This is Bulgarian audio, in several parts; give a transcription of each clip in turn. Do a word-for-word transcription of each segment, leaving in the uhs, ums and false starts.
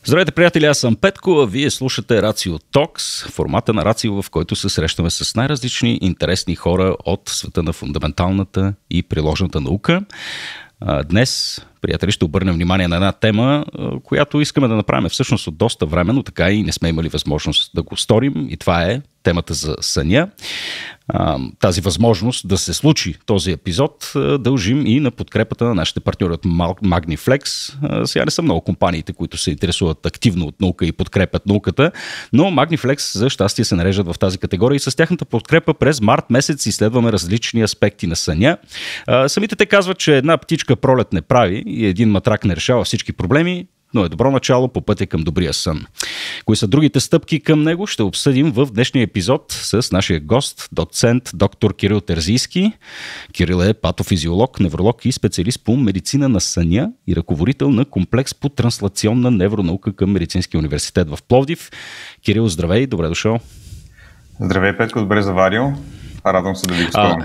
Здравейте, приятели, аз съм Петко, а вие слушате Рацио Токс, формата на Рацио, в който се срещаме с най-различни интересни хора от света на фундаменталната и приложната наука. Днес, приятели, ще обърнем внимание на една тема, която искаме да направим всъщност от доста време, но така и не сме имали възможност да го сторим, и това е темата за съня. Тази възможност да се случи този епизод дължим и на подкрепата на нашите партньори от Magniflex. Сега не са много компаниите, които се интересуват активно от наука и подкрепят науката, но Magniflex за щастие се нареждат в тази категория и с тяхната подкрепа през март месец изследваме различни аспекти на съня. Самите те казват, че една птичка пролет не прави и един матрак не решава всички проблеми, но е добро начало по пътя към добрия сън. Кои са другите стъпки към него, ще обсъдим в днешния епизод с нашия гост, доцент доктор Кирил Терзийски. Кирил е патофизиолог, невролог и специалист по медицина на съня и ръководител на комплекс по транслационна невронаука към Медицинския университет в Пловдив. Кирил, здравей, добре дошъл. Здравей, Петко, добре заварил. Радвам се да ви гостувам.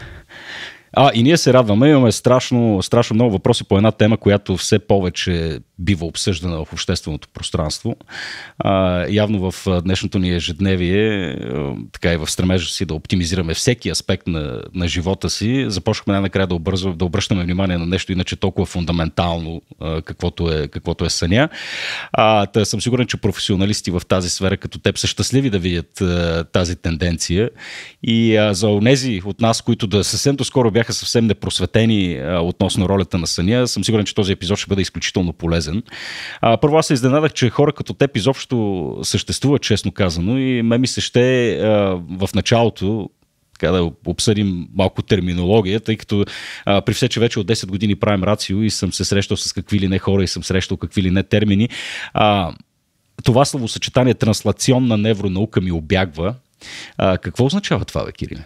А, и ние се радваме, имаме страшно, страшно много въпроси по една тема, която все повече бива обсъждана в общественото пространство. А, явно в днешното ни ежедневие, така и в стремежа си да оптимизираме всеки аспект на, на живота си, започнахме най-накрая да, обързва, да обръщаме внимание на нещо иначе толкова фундаментално, каквото е, каквото е съня. А, тъй съм сигурен, че професионалисти в тази сфера като теб са щастливи да видят а, тази тенденция. И а, за онези от нас, които да съвсем доскоро бяха съвсем непросветени а, относно ролята на съня, съм сигурен, че този епизод ще бъде изключително полезен. А, първо аз се изненадах, че хора като теб изобщо съществуват, честно казано, и ме ми се ще а, в началото така да обсъдим малко терминология, тъй като а, при все, че вече от десет години правим Рацио и съм се срещал с какви ли не хора и съм срещал какви ли не термини, а, това словосъчетание транслационна невронаука ми обягва. А, какво означава това, бе, Кириле?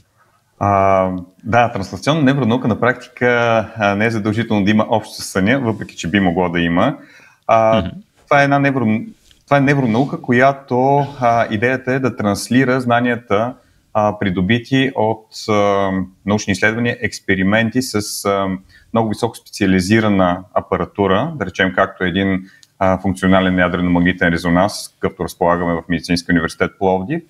А, да, транслационна невронаука на практика а, не е задължително да има общо със съня, въпреки че би могло да има. А, mm-hmm. това, е една невро, това е невронаука, която а, идеята е да транслира знанията, а, придобити от а, научни изследвания, експерименти с а, много високо специализирана апаратура, да речем както един а, функционален ядрено-магнитен резонанс, какъвто разполагаме в Медицинския университет Пловдив,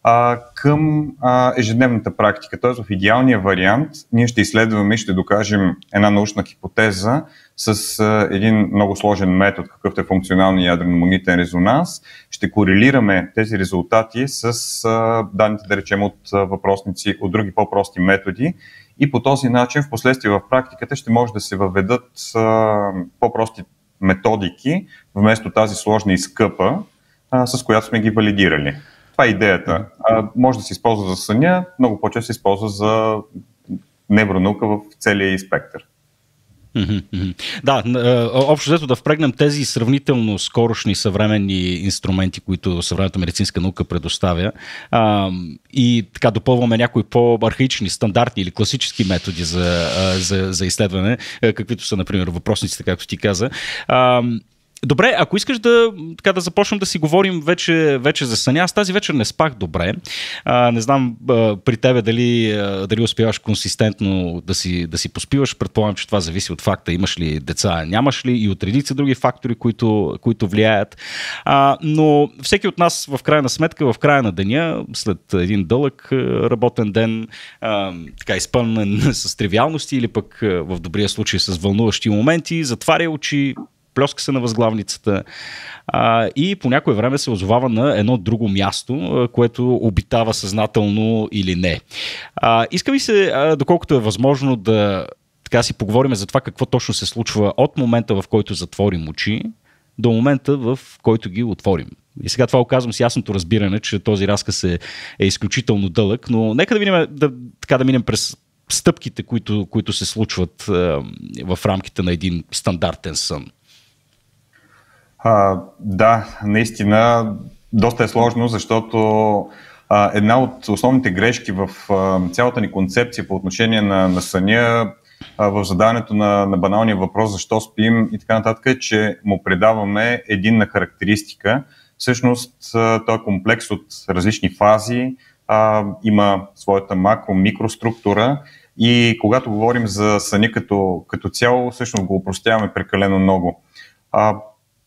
към а, ежедневната практика. Т.е. в идеалния вариант ние ще изследваме и ще докажем една научна хипотеза с а, един много сложен метод, какъвто е функционалния ядрено-магнитен резонанс. Ще корелираме тези резултати с а, данните, да речем, от а, въпросници, от други по-прости методи, и по този начин в последствие в практиката ще може да се въведат а, по-прости методики вместо тази сложна и скъпа, а, с която сме ги валидирали. Това е идеята. А, може да се използва за съня, много по-често се използва за невронаука в целия и спектър. Да, общо взето да впрегнем тези сравнително скорошни съвременни инструменти, които съвременната медицинска наука предоставя, а, и така допълваме някои по-архаични, стандартни или класически методи за, за, за изследване, каквито са, например, въпросниците, както ти каза. А, Добре, ако искаш да, така, да започнем да си говорим вече, вече за съня. Аз тази вечер не спах добре. А, не знам а, при тебе дали, а, дали успяваш консистентно да си, да си поспиваш. Предполагам, че това зависи от факта имаш ли деца, нямаш ли, и от редица други фактори, които, които влияят. А, но всеки от нас в крайна сметка, в края на деня, след един дълъг работен ден, а, така изпълнен с тривиалности или пък в добрия случай с вълнуващи моменти, затваря очи, плеска се на възглавницата а, и по някое време се озовава на едно друго място, а, което обитава съзнателно или не. А, иска ми се, а, доколкото е възможно, да така си поговорим за това какво точно се случва от момента, в който затворим очи, до момента, в който ги отворим. И сега това оказвам с ясното разбиране, че този разказ е, е изключително дълъг, но нека да минем, да, така да минем през стъпките, които, които се случват а, в рамките на един стандартен сън. А, да, наистина доста е сложно, защото а, една от основните грешки в а, цялата ни концепция по отношение на, на съня, а, в задаването на, на баналния въпрос защо спим и така нататък, е, че му предаваме единна характеристика. Всъщност този комплекс от различни фази а, има своята макро-микроструктура и когато говорим за съня като, като цяло, всъщност го опростяваме прекалено много. А,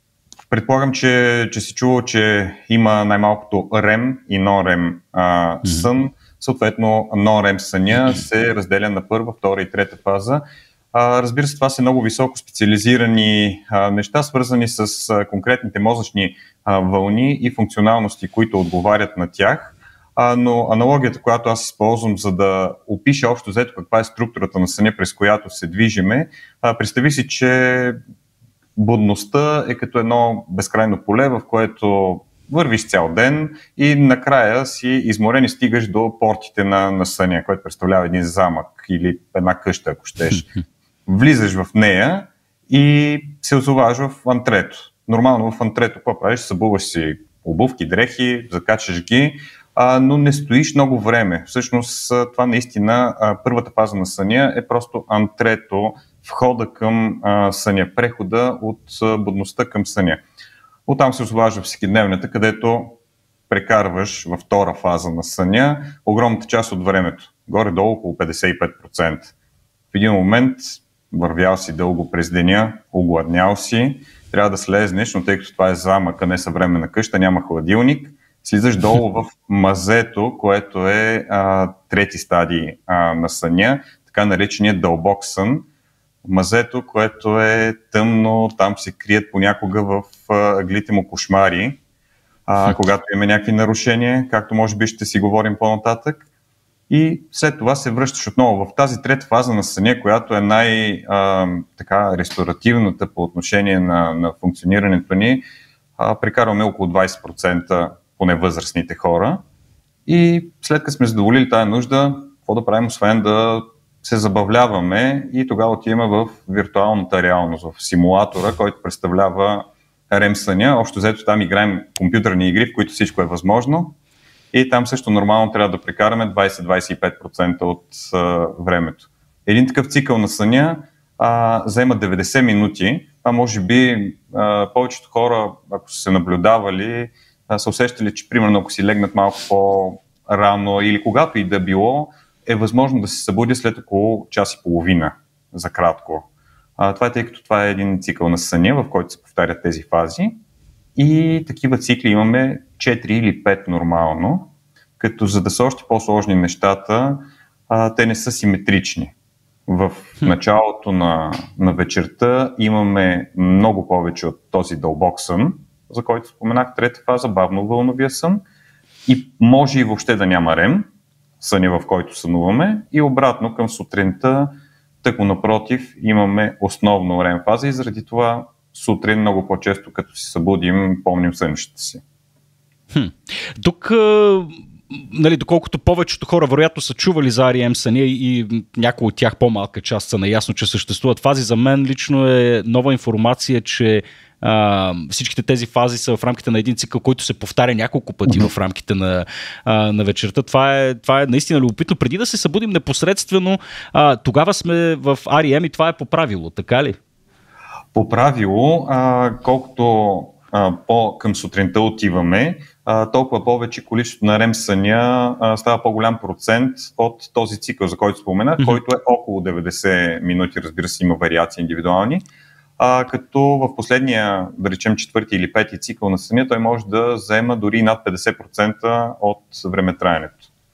Предполагам, че, че си чувал, че има най-малкото рем и нон-рем а, сън. Съответно, нон-рем съня се разделя на първа, втора и трета фаза. А, разбира се, това са много високо специализирани а, неща, свързани с а, конкретните мозъчни а, вълни и функционалности, които отговарят на тях. А, но аналогията, която аз използвам, за да опиша общо взето каква е структурата на съня, през която се движиме, а, представи си, че будността е като едно безкрайно поле, в което вървиш цял ден и накрая си изморен и стигаш до портите на, на съня, който представлява един замък или една къща, ако щеш. Влизаш в нея и се озоваш в антрето. Нормално в антрето, какво правиш? Събуваш си обувки, дрехи, закачаш ги, а, но не стоиш много време. Всъщност това наистина, а, първата фаза на съня е просто антрето, входа към а, съня, прехода от а, будността към съня. Оттам се озоваш в всекидневната, където прекарваш във втора фаза на съня огромната част от времето. Горе-долу около петдесет и пет процента. В един момент вървял си дълго през деня, огладнял си, трябва да слезнеш, но тъй като това е замък, а не съвременна къща, няма хладилник, слизаш долу в мазето, което е а, трети стадий а, на съня, така нареченият дълбок сън. Мазето, което е тъмно, там се крият понякога в ъглите му кошмари, а, когато има някакви нарушения, както може би ще си говорим по-нататък. И след това се връщаш отново в тази трета фаза на съня, която е най-ресторативната по отношение на, на функционирането ни. А, прекарваме около двайсет процента поне възрастните хора. И след като сме задоволили тая нужда, какво да правим, освен да се забавляваме, и тогава отиваме в виртуалната реалност, в симулатора, който представлява рем съня. Общо взето там играем компютърни игри, в които всичко е възможно. И там също нормално трябва да прекараме двайсет до двайсет и пет процента от а, времето. Един такъв цикъл на съня а, заема деветдесет минути. А може би а, повечето хора, ако са се наблюдавали, а, са усещали, че примерно ако си легнат малко по-рано или когато и да било, е възможно да се събуди след около час и половина, за кратко. А, това е тъй като това е един цикъл на съня, в който се повтарят тези фази. И такива цикли имаме четири или пет нормално, като за да са още по-сложни нещата, а, те не са симетрични. В началото на, на вечерта имаме много повече от този дълбок сън, за който споменах, трета фаза, бавно вълновия сън, и може и въобще да няма рем, съня, в който сънуваме, и обратно към сутринта, тъкмо напротив, имаме основно рем фаза и заради това сутрин много по-често, като си събудим, помним сънищата си. Хм. Тук, нали, доколкото повечето хора вероятно са чували за ар и ем съня и някои от тях по-малка част са наясно, че съществуват фази, за мен лично е нова информация, че а, всичките тези фази са в рамките на един цикъл, който се повтаря няколко пъти mm-hmm. в рамките на, а, на вечерта. Това е, това е наистина любопитно. Преди да се събудим непосредствено, а, тогава сме в ар и ем и това е по правило, така ли? По правило, а, колкото а, по към сутринта отиваме, а, толкова повече количеството на рем съня а, става по-голям процент от този цикъл, за който споменах, mm-hmm. който е около деветдесет минути, разбира се, има вариации индивидуални, а, като в последния, да речем, четвърти или пети цикъл на съня, той може да заема дори над петдесет процента от времетраенето.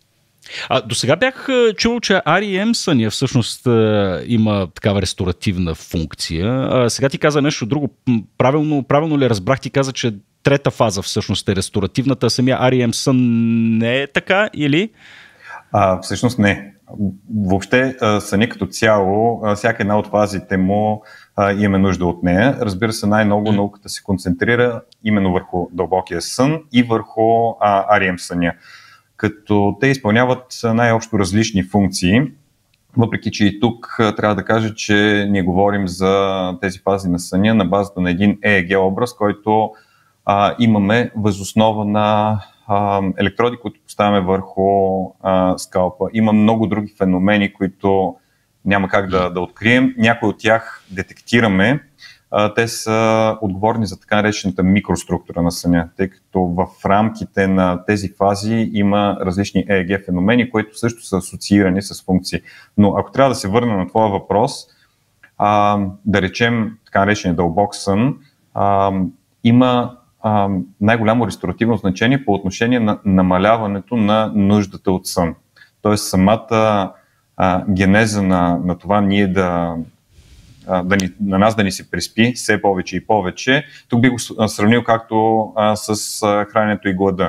А, до сега бях чувал, че ар и ем съня всъщност е, има такава ресторативна функция. А, сега ти каза нещо друго. Правилно, правилно ли разбрах? Ти каза, че трета фаза всъщност е ресторативната, а самия ар и ем сън не е така или? А, всъщност не. Въобще съня като цяло, всяка една от фазите му а, имаме нужда от нея. Разбира се, най-много науката се концентрира именно върху дълбокия сън и върху а, ар и ем съня, като те изпълняват най-общо различни функции, въпреки че и тук трябва да кажа, че ние говорим за тези фази на съня на базата на един и и джи образ, който а, имаме въз основа на а, електроди, които поставяме върху а, скалпа. Има много други феномени, които няма как да, да открием. Някои от тях детектираме. Те са отговорни за така наречената микроструктура на съня, тъй като в рамките на тези фази има различни и и джи феномени, които също са асоциирани с функции. Но ако трябва да се върна на твоя въпрос, а, да речем така наречения дълбок сън, а, има а, най-голямо ресторативно значение по отношение на намаляването на нуждата от сън. Тоест самата а, генеза на, на това ние да, а, да ни, на нас да ни се преспи все повече и повече. Тук би го сравнил както а, с а, храненето и глада.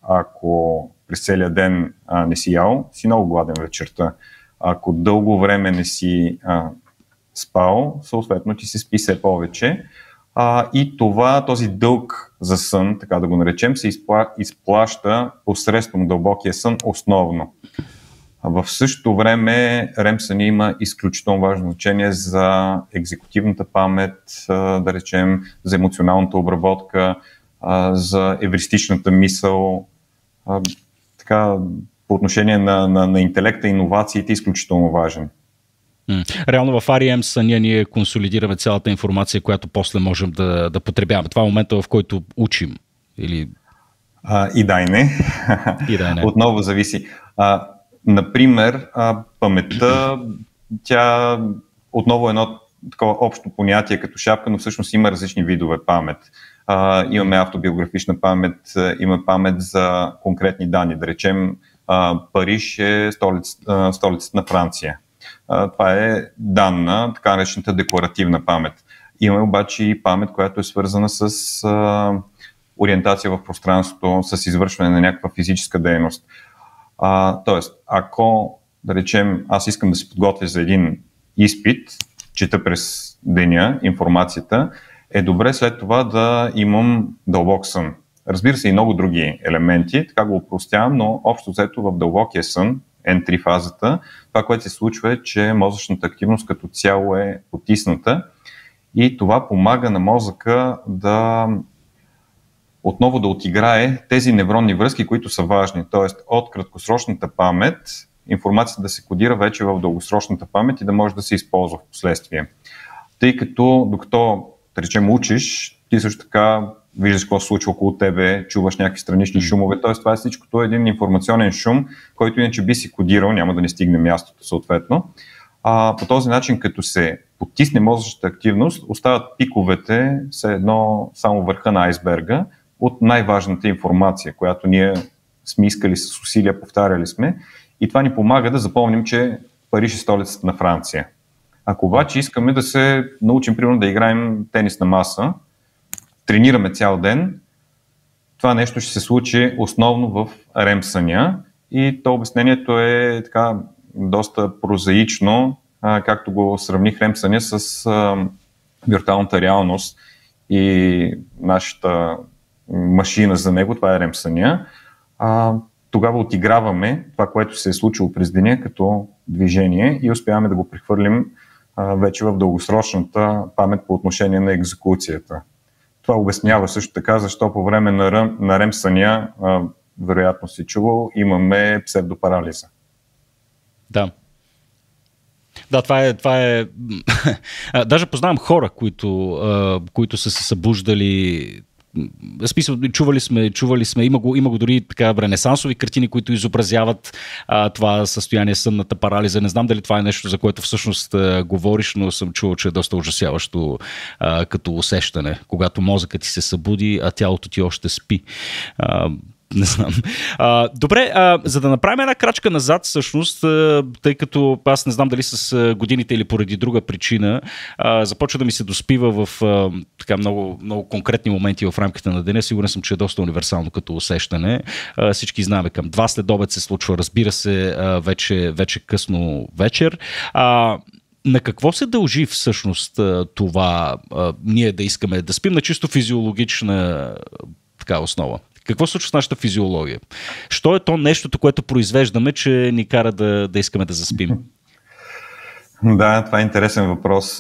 Ако през целия ден а, не си ял, си много гладен вечерта. Ако дълго време не си а, спал, съответно ти се спи все повече. А, и това, този дълг за сън, така да го наречем, се изпла, изплаща посредством дълбокия сън основно. А в същото време рем съня има изключително важно значение за екзекутивната памет, а, да речем, за емоционалната обработка, а, за евристичната мисъл, а, така, по отношение на, на, на интелекта и иновациите е изключително важен. Реално в ар и ем съня ние консолидираме цялата информация, която после можем да, да потребяваме. Това е момента, в който учим. Или... А, и да и не. И да и не. Отново зависи. А, например, а, паметта, тя отново е едно такова общо понятие като шапка, но всъщност има различни видове памет. А, имаме автобиографична памет, има памет за конкретни данни. Да речем, а, Париж е столиц, а, столицата на Франция. А, това е данна, така наречената декларативна памет. Имаме обаче и памет, която е свързана с а, ориентация в пространството, с извършване на някаква физическа дейност. А, тоест, ако, да речем, аз искам да се подготвя за един изпит, чета през деня информацията, е добре след това да имам дълбок сън. Разбира се, и много други елементи, така го опростявам, но общо взето в дълбокия сън, ен три фазата, това, което се случва е, че мозъчната активност като цяло е потисната и това помага на мозъка да отново да отиграе тези невронни връзки, които са важни. Тоест от краткосрочната памет информацията да се кодира вече в дългосрочната памет и да може да се използва в последствие. Тъй като докато, да речем, учиш, ти също така виждаш какво се случва около тебе, чуваш някакви странични шумове, т.е. това е всичкото е един информационен шум, който иначе би си кодирал, няма да не стигне мястото съответно. А, по този начин, като се потисне мозъчната активност, остават пиковете, все едно само върха на айсберга от най-важната информация, която ние сме искали с усилия, повтаряли сме, и това ни помага да запомним, че Париж е столицата на Франция. Ако обаче искаме да се научим, примерно, да играем тенис на маса, тренираме цял ден, това нещо ще се случи основно в рем съня и то обяснението е така доста прозаично, както го сравних рем съня с а, виртуалната реалност и нашата машина за него, това е рем съня. А, тогава отиграваме това, което се е случило през деня като движение и успяваме да го прехвърлим а, вече в дългосрочната памет по отношение на екзекуцията. Това обяснява също така, защо по време на рем, на рем съня, а, вероятно си чувал, имаме псевдопарализа. Да. Да, това е... Това е... Даже познавам хора, които, а, които са се събуждали. В смисъл, чували сме, чували сме, има го, има го дори така ренесансови картини, които изобразяват а, това състояние, сънната парализа. Не знам дали това е нещо, за което всъщност а, говориш, но съм чувал, че е доста ужасяващо а, като усещане, когато мозъкът ти се събуди, а тялото ти още спи. А, Не знам. А, добре, а, за да направим една крачка назад, всъщност, а, тъй като аз не знам дали с годините или поради друга причина, а, започва да ми се доспива в а, така много, много конкретни моменти в рамките на деня. Сигурен съм, че е доста универсално като усещане. А, всички знаем, към два след обед се случва, разбира се, а, вече, вече късно вечер. А, На какво се дължи всъщност това а, ние да искаме да спим на чисто физиологична така основа? Какво се случва с нашата физиология? Що е то нещото, което произвеждаме, че ни кара да, да искаме да заспим? Да, това е интересен въпрос.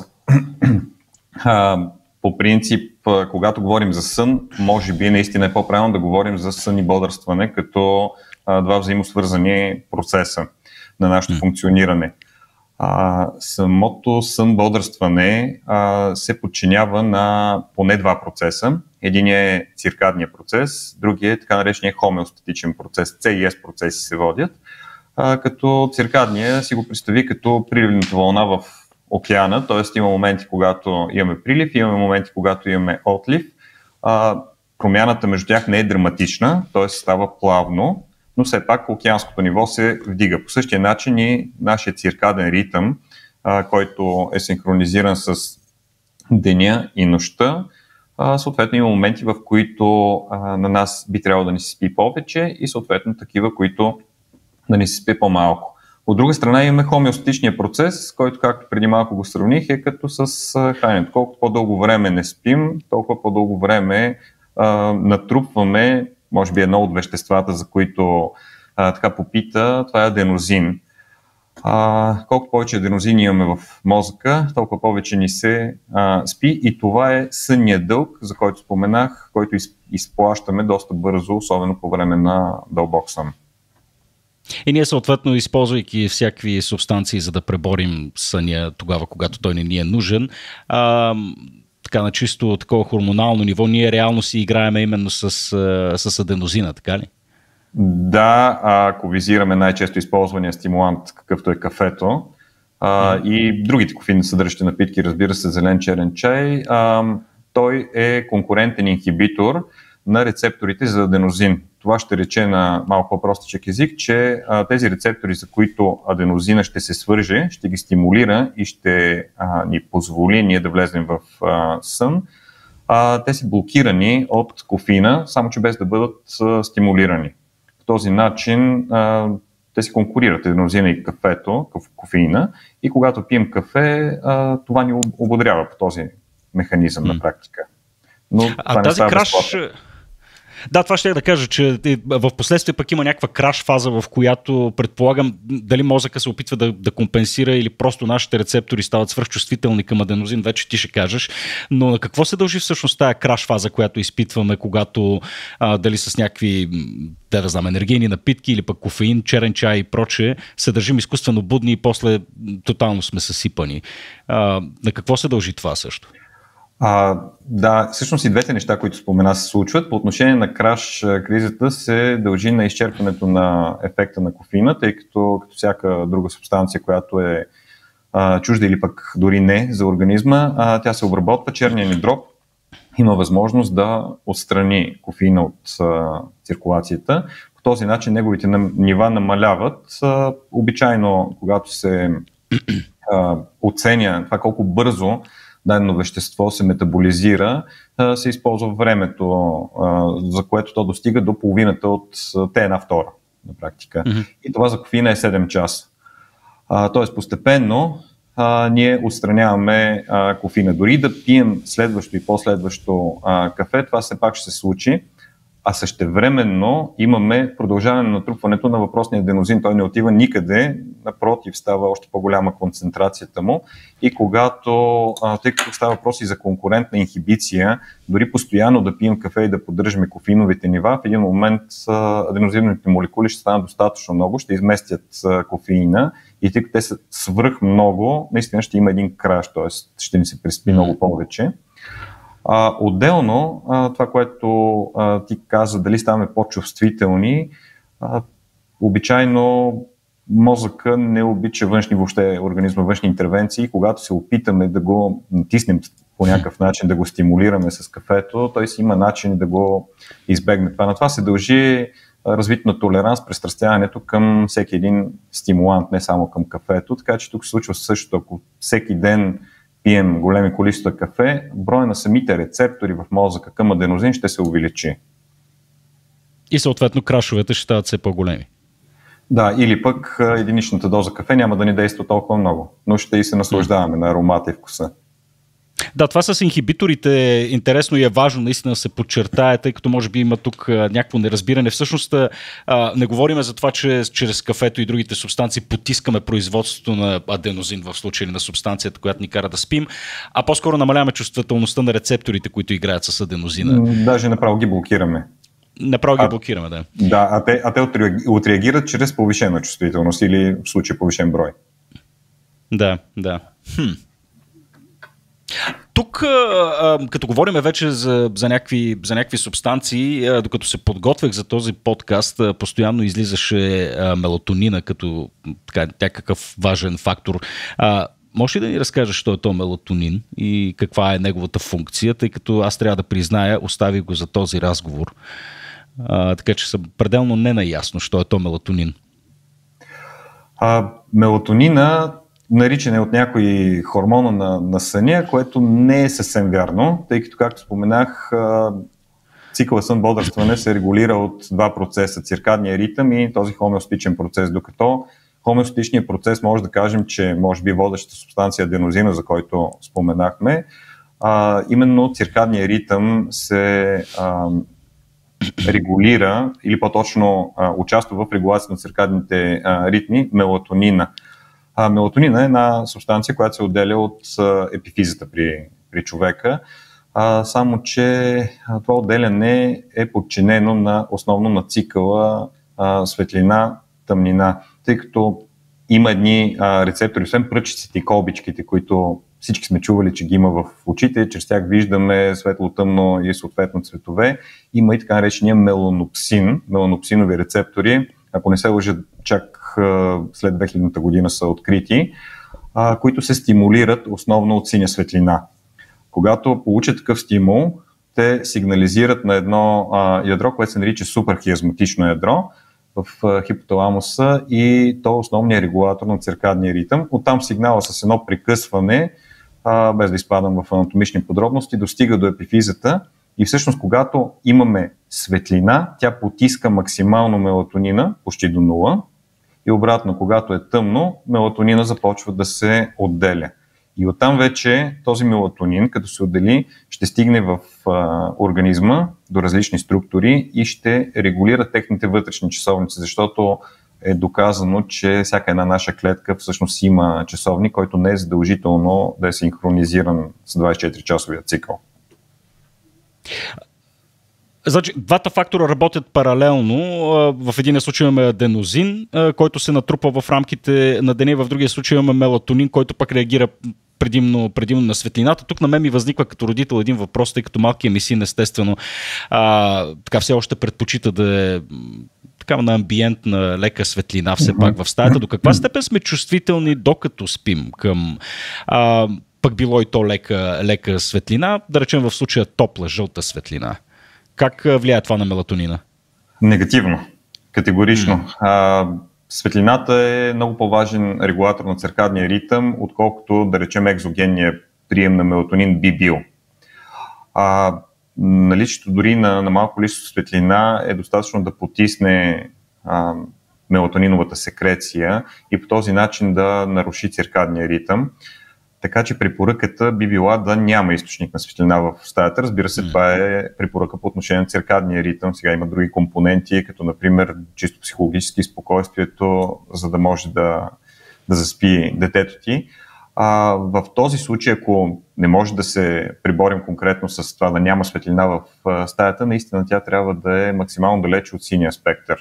По принцип, когато говорим за сън, може би наистина е по-правилно да говорим за сън и бодрстване, като два взаимосвързани процеса на нашето функциониране. А, самото сън-бодрстване а, се подчинява на поне два процеса. Единият е циркадния процес, другият е така наречения хомеостатичен процес. С и С процеси се водят. А, като циркадния си го представи като приливната вълна в океана, т.е. има моменти, когато имаме прилив, имаме моменти, когато имаме отлив. а, промяната между тях не е драматична, т.е. става плавно, но все пак океанското ниво се вдига. По същия начин и нашия циркаден ритъм, а, който е синхронизиран с деня и нощта, а, съответно има моменти, в които а, на нас би трябвало да ни се спи повече и съответно такива, които да ни се спи по-малко. От друга страна имаме хомеостатичния процес, който, както преди малко го сравних, е като с храненето. Колкото по-дълго време не спим, толкова по-дълго време а, натрупваме, може би едно от веществата, за които а, така попита, това е аденозин. А, колкото повече аденозин имаме в мозъка, толкова повече ни се а, спи и това е сънният дълг, за който споменах, който из, изплащаме доста бързо, особено по време на дълбок сън. И ние съответно, използвайки всякакви субстанции, за да преборим съня тогава, когато той не ни е нужен, а, така на чисто такова хормонално ниво, ние реално си играеме именно с, с аденозина, така ли? Да, ако визираме най-често използвания стимулант, какъвто е кафето, а, и другите кофеинно съдържащи напитки, разбира се, зелен черен чай, а, той е конкурентен инхибитор на рецепторите за аденозин. Това ще рече на малко по-простичък език, че а, тези рецептори, за които аденозина ще се свърже, ще ги стимулира и ще а, ни позволи ние да влезем в а, сън, а, те са блокирани от кофеина, само че без да бъдат а, стимулирани. По този начин а, те си конкурират аденозина и кафето, кофеина, и когато пием кафе, а, това ни ободрява по този механизъм mm. на практика. Но а тази краш... Да, това ще я да кажа, че в последствие пък има някаква краш фаза, в която предполагам дали мозъка се опитва да, да компенсира или просто нашите рецептори стават свръхчувствителни към аденозин, вече ти ще кажеш. Но на какво се дължи всъщност тая краш фаза, която изпитваме, когато а, дали с някакви, да, да знам, енергийни напитки или пък кофеин, черен чай и прочее, се държим изкуствено будни и после тотално сме съсипани. А, на какво се дължи това също? А, да, всъщност и двете неща, които спомена, се случват. По отношение на краш кризата се дължи на изчерпването на ефекта на кофеина, тъй като като всяка друга субстанция, която е а, чужда или пък дори не за организма, а, тя се обработва. Черният ни дроб има възможност да отстрани кофеина от а, циркулацията. По този начин неговите нива намаляват. А, обичайно, когато се а, оценя това колко бързо дадено вещество се метаболизира, се използва времето, за което то достига до половината от Т една втора на практика. Mm-hmm. И това за кофеина е седем часа. Тоест постепенно а, ние отстраняваме а, кофеина. Дори да пием следващо и последващо а, кафе, това все пак ще се случи, а същевременно имаме продължаване на натрупването на въпросния аденозин. Той не отива никъде, напротив, става още по-голяма концентрацията му и когато, а, тъй като става въпрос и за конкурентна инхибиция, дори постоянно да пием кафе и да поддържаме кофеиновите нива, в един момент а, аденозиновите молекули ще станат достатъчно много, ще изместят а, кофеина и тъй като те са свръх много, наистина ще има един краш, т.е. ще ни се приспи mm-hmm. много повече. А, отделно, а, това, което а, ти каза, дали ставаме по-чувствителни, а, обичайно мозъка не обича външни въобще организма, външни интервенции. Когато се опитаме да го натиснем по някакъв начин, да го стимулираме с кафето, той си има начин да го избегне. Това на това се дължи развит на толеранс, пристрастяването към всеки един стимулант, не само към кафето. Така че тук се случва също, ако всеки ден пием големи количества кафе, броя на самите рецептори в мозъка към аденозин ще се увеличи. И съответно крашовете ще стават все по-големи. Да, или пък единичната доза кафе няма да ни действа толкова много, но ще и се наслаждаваме на аромата и вкуса. Да, това с инхибиторите е интересно и е важно наистина да се подчертае, тъй като може би има тук а, някакво неразбиране. Всъщност а, не говорим за това, че чрез кафето и другите субстанции потискаме производството на аденозин в случай на субстанцията, която ни кара да спим, а по-скоро намаляваме чувствителността на рецепторите, които играят с аденозина. Даже направо ги блокираме. Направо ги а, блокираме, да. Да, а те, а те отреагират чрез повишена чувствителност или в случай повишен брой. Да, да. Хм. Тук, като говорим вече за, за, някакви, за някакви субстанции, докато се подготвях за този подкаст, постоянно излизаше мелатонина като така, някакъв важен фактор. може ли да ни разкажеш що е то мелатонин и каква е неговата функция, тъй като аз трябва да призная, оставих го за този разговор, а, така че съм пределно ненаясно що е то мелатонин. А, мелатонина наричане от някои хормона на, на съня, което не е съвсем вярно, тъй като, както споменах, цикъла сън-бодрстване се регулира от два процеса, циркадния ритъм и този хомеостатичен процес, докато хомеостатичният процес може да кажем, че може би водещата субстанция аденозина, за който споменахме, а, именно циркадния ритъм се а, регулира или по-точно а, участва в регулация на циркадните а, ритми мелатонина. А, мелатонина е една субстанция, която се отделя от а, епифизата при, при човека, а, само че а, това отделяне е подчинено на, основно на цикъла а, светлина-тъмнина, тъй като има едни а, рецептори, освен пръчиците и колбичките, които всички сме чували, че ги има в очите, чрез тях виждаме светло-тъмно и съответно цветове. Има и така наречения меланопсин, меланопсинови рецептори, ако не се лъжа, чак а, след две хилядната година са открити, а, които се стимулират основно от синя светлина. Когато получат такъв стимул, те сигнализират на едно а, ядро, което се нарича суперхиазматично ядро в а, хипоталамуса и то е основният регулатор на циркадния ритъм. Оттам сигнала с едно прекъсване, а, без да изпадам в анатомични подробности, достига до епифизата и всъщност когато имаме светлина, тя потиска максимално мелатонина, почти до нула, и обратно, когато е тъмно, мелатонина започва да се отделя. И оттам вече този мелатонин, като се отдели, ще стигне в а, организма до различни структури и ще регулира техните вътрешни часовници, защото е доказано, че всяка една наша клетка всъщност има часовник, който не е задължително да е синхронизиран с двадесет и четири часовия цикъл. Значи, двата фактора работят паралелно. В един случай имаме аденозин, който се натрупа в рамките на деня, в другия случай имаме мелатонин, който пък реагира предимно, предимно на светлината. Тук на мен ми възниква като родител един въпрос, тъй като малкият ми син естествено а, така все още предпочита да е така на амбиент на лека светлина все пак в стаята. До каква степен сме чувствителни докато спим към а, пък било и то лека, лека светлина, да речем в случая топла, жълта светлина? Как влияе това на мелатонина? Негативно, категорично. Mm. А, светлината е много по-важен регулатор на циркадния ритъм, отколкото, да речем, екзогенния прием на мелатонин би бил. А, наличието дори на, на малко количество светлина е достатъчно да потисне а, мелатониновата секреция и по този начин да наруши циркадния ритъм. Така че препоръката би била да няма източник на светлина в стаята. Разбира се, това е препоръка по отношение на циркадния ритъм. Сега има други компоненти, като например чисто психологически спокойствието, за да може да, да заспи детето ти. А, в този случай, ако не може да се приборим конкретно с това да няма светлина в стаята, наистина тя трябва да е максимално далече от синия спектър.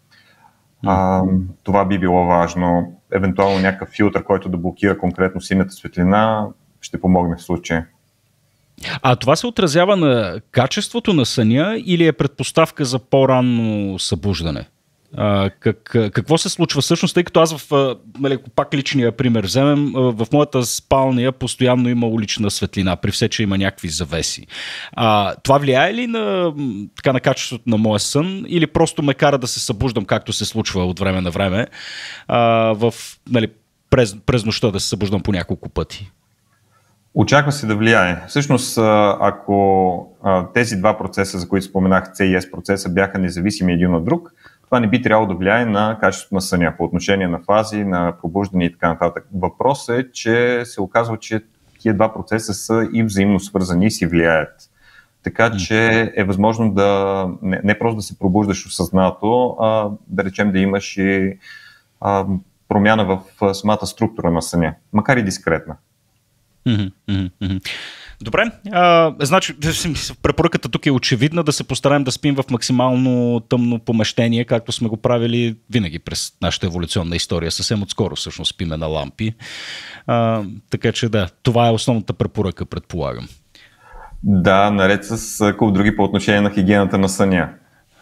А, това би било важно. Евентуално някакъв филтър, който да блокира конкретно синята светлина, ще помогне в случая. А това се отразява на качеството на съня или е предпоставка за по-ранно събуждане? А, как, какво се случва всъщност, тъй като аз в, ако пак личния пример вземем, в моята спалня постоянно има улична светлина, при все, че има някакви завеси. А, това влияе ли на, така, на качеството на моя сън или просто ме кара да се събуждам, както се случва от време на време, а, в, нали, през, през нощта да се събуждам по няколко пъти? Очаква се да влияе. Всъщност, ако тези два процеса, за които споменах, С и С процеса, бяха независими един от друг, това не би трябвало да влияе на качеството на съня по отношение на фази, на пробуждане и така нататък. Въпросът е, че се оказва, че тия два процеса са и взаимно свързани и си влияят. Така че е възможно да не, не просто да се пробуждаш осъзнато, а да речем да имаш и а, промяна в самата структура на съня, макар и дискретна. Mm-hmm, mm-hmm. Добре, а, значи препоръката тук е очевидна, да се постараем да спим в максимално тъмно помещение, както сме го правили винаги през нашата еволюционна история. Съвсем отскоро всъщност спиме на лампи. А, така че да, това е основната препоръка, предполагам. Да, наред с куп други по отношение на хигиената на съня.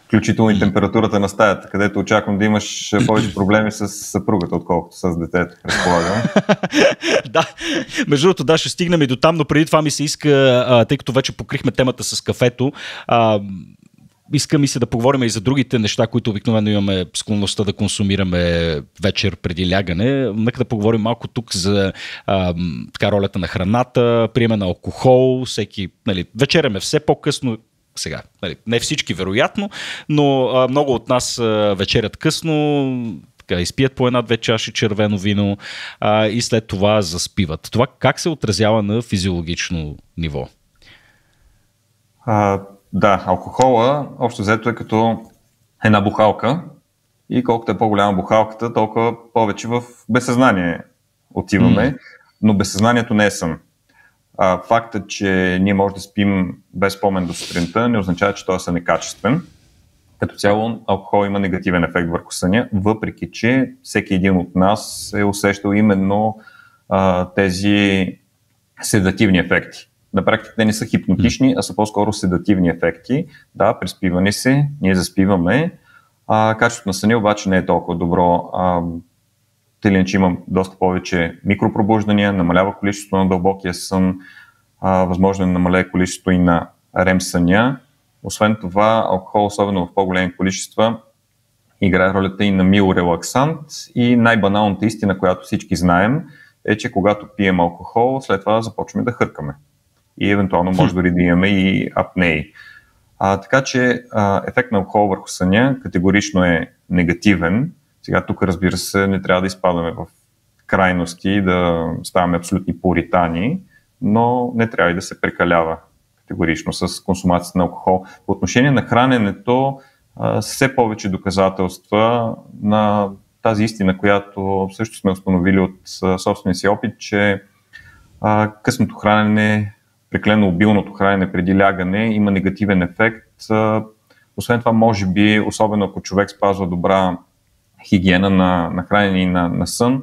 включително и температурата на стаята, където очаквам да имаш повече проблеми с съпругата, отколкото с детето, предполагам. Да, между другото, да, ще стигнем и до там, но преди това ми се иска, а, тъй като вече покрихме темата с кафето, а, иска ми се да поговорим и за другите неща, които обикновено имаме склонността да консумираме вечер преди лягане. Нека да поговорим малко тук за а, така, ролята на храната, приема на алкохол, всеки, нали, вечеряме все по-късно. Сега, нали, не всички вероятно, но а, много от нас а, вечерят късно, така, изпият по една-две чаши червено вино а, и след това заспиват. Това как се отразява на физиологично ниво? А, да, алкохола общо взето е като една бухалка и колкото е по-голяма бухалката, толкова повече в безсъзнание отиваме, mm. но безсъзнанието не е сън. А, фактът, че ние може да спим без спомен до сутринта, не означава, че той сън е некачествен. Като цяло, алкохол има негативен ефект върху съня, въпреки че всеки един от нас е усещал именно а, тези седативни ефекти. На практика те не са хипнотични, а са по-скоро седативни ефекти. Да, преспиване се, ние заспиваме, а качеството на съня обаче не е толкова добро. А, Тъй ли, че имам доста повече микропробуждания, намалява количеството на дълбокия сън, а, възможно е да намалява количеството и на рем съня. Освен това, алкохол, особено в по-големи количества, играе ролята и на мил релаксант и най-баналната истина, която всички знаем, е, че когато пием алкохол, след това започваме да хъркаме. И евентуално може дори да имаме и апнеи. А, така че а, ефект на алкохол върху съня категорично е негативен. Сега тук, разбира се, не трябва да изпадаме в крайности и да ставаме абсолютни пуритани, но не трябва и да се прекалява категорично с консумацията на алкохол. По отношение на храненето, все повече доказателства на тази истина, която също сме установили от собствения си опит, че късното хранене, прекалено обилното хранене преди лягане има негативен ефект. Освен това, може би, особено ако човек спазва добра хигиена на, на хранене и на, на сън,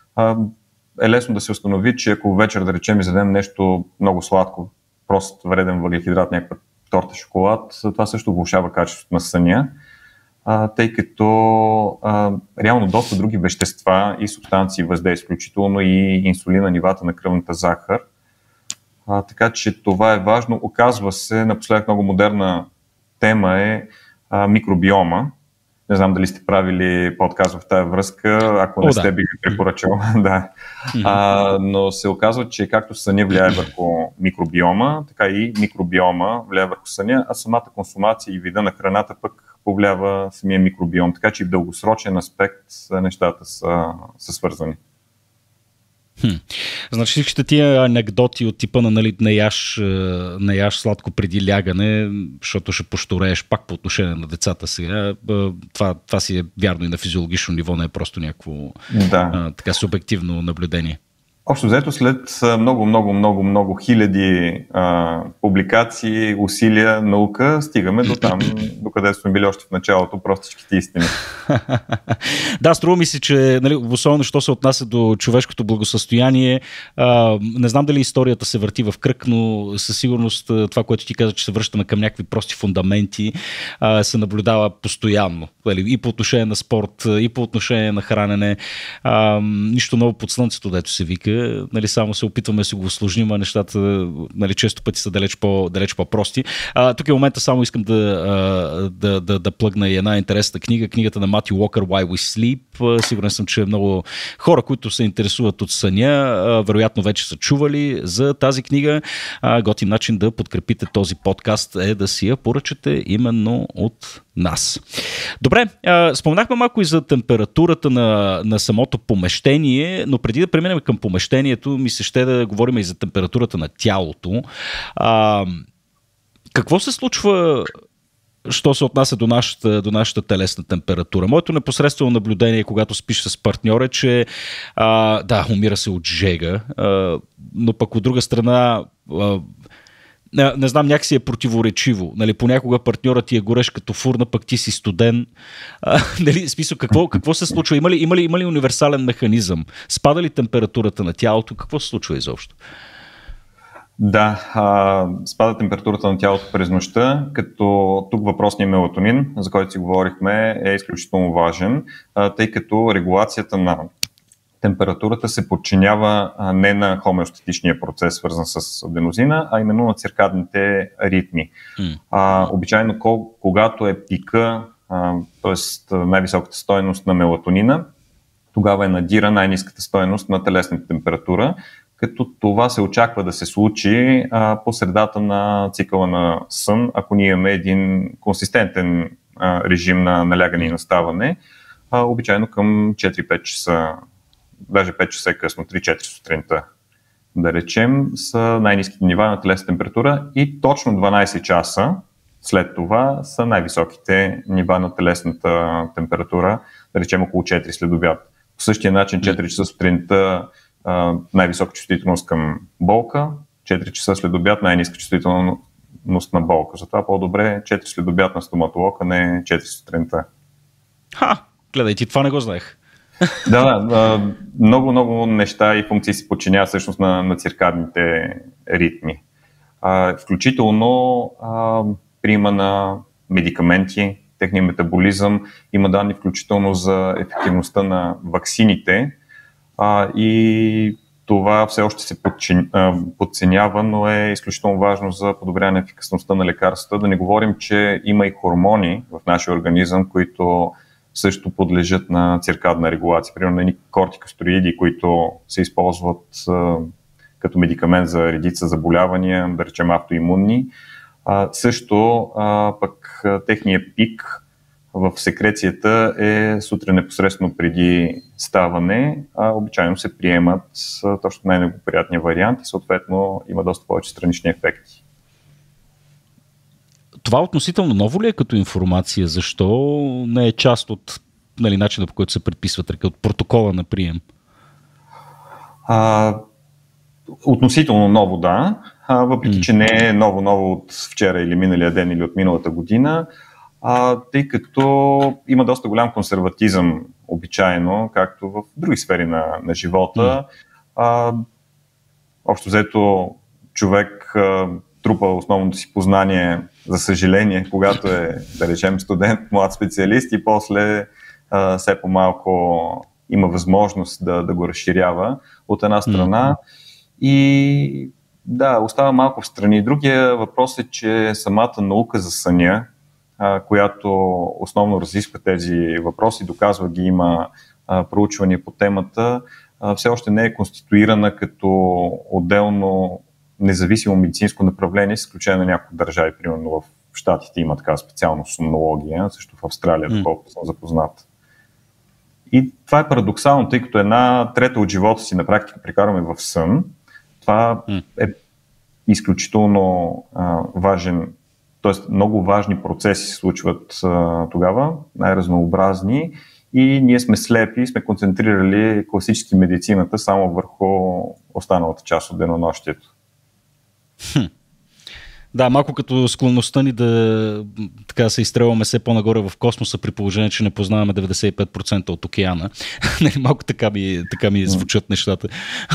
е лесно да се установи, че ако вечер, да речем, изядем нещо много сладко, прост вреден въглехидрат, някаква торта, шоколад, това също влошава качеството на съня, тъй като а, реално доста други вещества и субстанции въздействат, включително и инсулина, нивата на кръвната захар. А, така че това е важно. Оказва се, напоследък много модерна тема е а, микробиома. Не знам дали сте правили подкаст в тази връзка, ако не О, сте, да. бих ви препоръчал. да. а, но се оказва, че както съня влияе върху микробиома, така и микробиома влияе върху съня, а самата консумация и вида на храната пък повлиява самия микробиом. Така че и в дългосрочен аспект нещата са, са свързани. Хм. Значи всичките тия анекдоти от типа на нали, не, яш, не яш сладко преди лягане, защото ще пошторееш пак по отношение на децата сега. Това, това си е вярно и на физиологично ниво, не е просто някакво да. а, така субективно наблюдение. Общо взето след много, много, много, много хиляди а, публикации, усилия, наука, стигаме до там, докъде сме били още в началото, простичките истини. Да, струва ми се, че нали, особено, що се отнася до човешкото благосъстояние, а, не знам дали историята се върти в кръг, но със сигурност това, което ти каза, че се връщаме към някакви прости фундаменти, а, се наблюдава постоянно. И по отношение на спорт, и по отношение на хранене. А, нищо ново под слънцето, дето се вика. Нали, само се опитваме да си го усложним, а нещата нали, често пъти са далеч, по, далеч по-прости. А, тук е момента, само искам да, да, да, да плъгна и една интересна книга. Книгата на Матю Уокър Why We Sleep. Сигурен съм, че много хора, които се интересуват от съня, вероятно вече са чували за тази книга. Готин начин да подкрепите този подкаст е да си я поръчате именно от нас. Добре, споменахме малко и за температурата на, на самото помещение, но преди да преминем към помещението, ми се ще да говорим и за температурата на тялото. А, какво се случва, що се отнася до нашата, до нашата телесна температура? Моето непосредствено наблюдение, когато спиш с партньор е, че а, да, умира се от жега, а, но пък от друга страна а, Не, не знам, някакси е противоречиво. Нали, понякога партньорът ти е горещ като фурна, пък ти си студен. А, нали, смисъл, какво, какво се случва? Има ли, има, ли, има ли универсален механизъм? Спада ли температурата на тялото? Какво се случва изобщо? Да, а, спада температурата на тялото през нощта, като тук въпросният мелатонин, за който си говорихме, е изключително важен, а, тъй като регулацията на температурата се подчинява а, не на хомеостатичния процес, свързан с аденозина, а именно на циркадните ритми. Mm. А, обичайно, когато е пика, т.е. най-високата стойност на мелатонина, тогава е надира най-ниската стойност на телесната температура, като това се очаква да се случи а, по средата на цикъла на сън, ако ние имаме един консистентен а, режим на налягане и наставане, а, обичайно към четири-пет часа, даже пет часа е късно, три-четири сутринта, да речем, са най-ниските нива на телесна температура и точно дванайсет часа след това са най-високите нива на телесната температура, да речем около четири след обяд. По същия начин четири часа сутринта най-висока чувствителност към болка, четири часа след обяд най-ниска чувствителност на болка. Затова по-добре четири след обяд на стоматолог, а не четири сутринта. Ха, гледай, ти това не го знаех. Да, да, много, много неща и функции се подчиняват всъщност на, на циркадните ритми. А, включително а, приема на медикаменти, техния метаболизъм, има данни включително за ефективността на ваксините, а, и това все още се подчин, а, подценява, но е изключително важно за подобряване на ефикасността на лекарствата. Да не говорим, че има и хормони в нашия организъм, които също подлежат на циркадна регулация. Примерно едни кортикостероиди, които се използват а, като медикамент за редица заболявания, да речем автоимунни. А, също а, пък техният пик в секрецията е сутрин непосредствено преди ставане, а обичайно се приемат а, точно най-неблагоприятния вариант и съответно има доста повече странични ефекти. Това относително ново ли е като информация? Защо не е част от, нали, начина, по който се предписват, от протокола на прием? А, относително ново, да. А, въпреки, mm. че не е ново-ново от вчера или миналия ден или от миналата година, а, тъй като има доста голям консерватизъм обичайно, както в други сфери на, на живота. Mm. А, общо взето човек а, трупа основното си познание, за съжаление, когато е, да речем, студент, млад специалист и после а, все по-малко има възможност да, да го разширява от една страна. Mm. И да, остава малко в страни. Другия въпрос е, че самата наука за съня, а, която основно разисква тези въпроси, доказва ги, има а, проучвания по темата, а, все още не е конституирана като отделно независимо медицинско направление, с изключение на някои държави, примерно в Щатите има такава специална сомнология, също в Австралия, доколкото съм запознат. И това е парадоксално, тъй като една трета от живота си на практика прекарваме в сън. Това е изключително а, важен, т.е. много важни процеси се случват а, тогава, най-разнообразни, и ние сме слепи и сме концентрирали класически медицината само върху останалата част от денонощието. Хм. Да, малко като склонността ни да така се изстрелваме все по-нагоре в космоса, при положение, че не познаваме деветдесет и пет процента от океана. Малко така ми, така ми звучат нещата.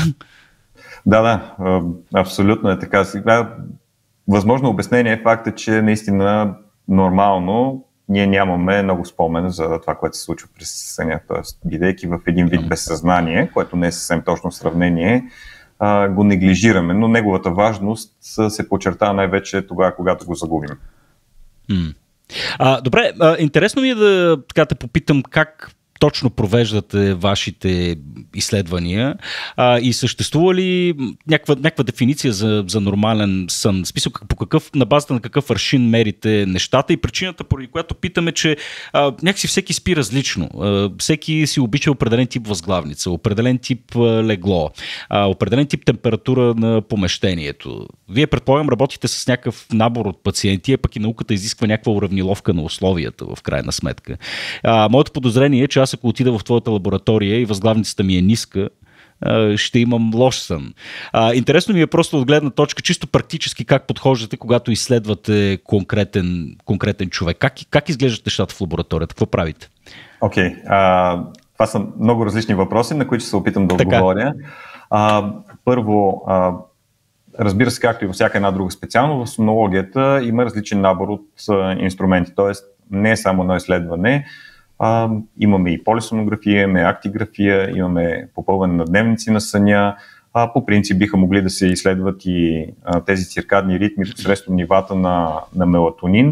Да, да, абсолютно е така. Сега, възможно обяснение е факта, че наистина нормално ние нямаме много спомен за това, което се случва през съня. Тоест, бидейки в един вид безсъзнание, което не е съвсем точно сравнение, го неглижираме, но неговата важност се подчертава най-вече тогава, когато го загубим. М. А, добре, а, интересно ми е да така те попитам как точно провеждате вашите изследвания а, и съществува ли някаква, някаква дефиниция за, за нормален сън? В смисъл, по какъв, на базата на какъв аршин мерите нещата, и причината, поради която питаме, че а, някакси всеки спи различно. А, всеки си обича определен тип възглавница, определен тип а, легло, а, определен тип температура на помещението. Вие, предполагам, работите с някакъв набор от пациенти, а пък и науката изисква някаква уравниловка на условията в крайна сметка. А, моето подозрение е, че аз ако отида в твоята лаборатория и възглавницата ми е ниска, ще имам лош сън. А, интересно ми е просто от гледна точка, чисто практически, как подхождате, когато изследвате конкретен, конкретен човек. Как, как изглеждат нещата в лабораторията? Какво правите? Окей. Okay. Това са много различни въпроси, на които ще се опитам да така отговоря. А, първо, а, разбира се, както и във всяка една друга специално, в сомнологията има различен набор от а, инструменти, т.е. не е само едно изследване, а, имаме и полисомнография, имаме актиграфия, имаме попълване на дневници на съня, а, по принцип биха могли да се изследват и а, тези циркадни ритми посредством нивата на, на мелатонин,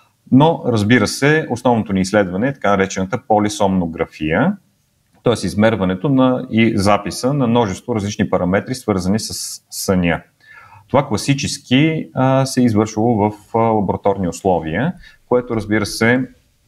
но разбира се, основното ни изследване е така наречената полисомнография, т.е. измерването на и записа на множество различни параметри, свързани с съня. Това класически а, се е извършвало в а, лабораторни условия, което разбира се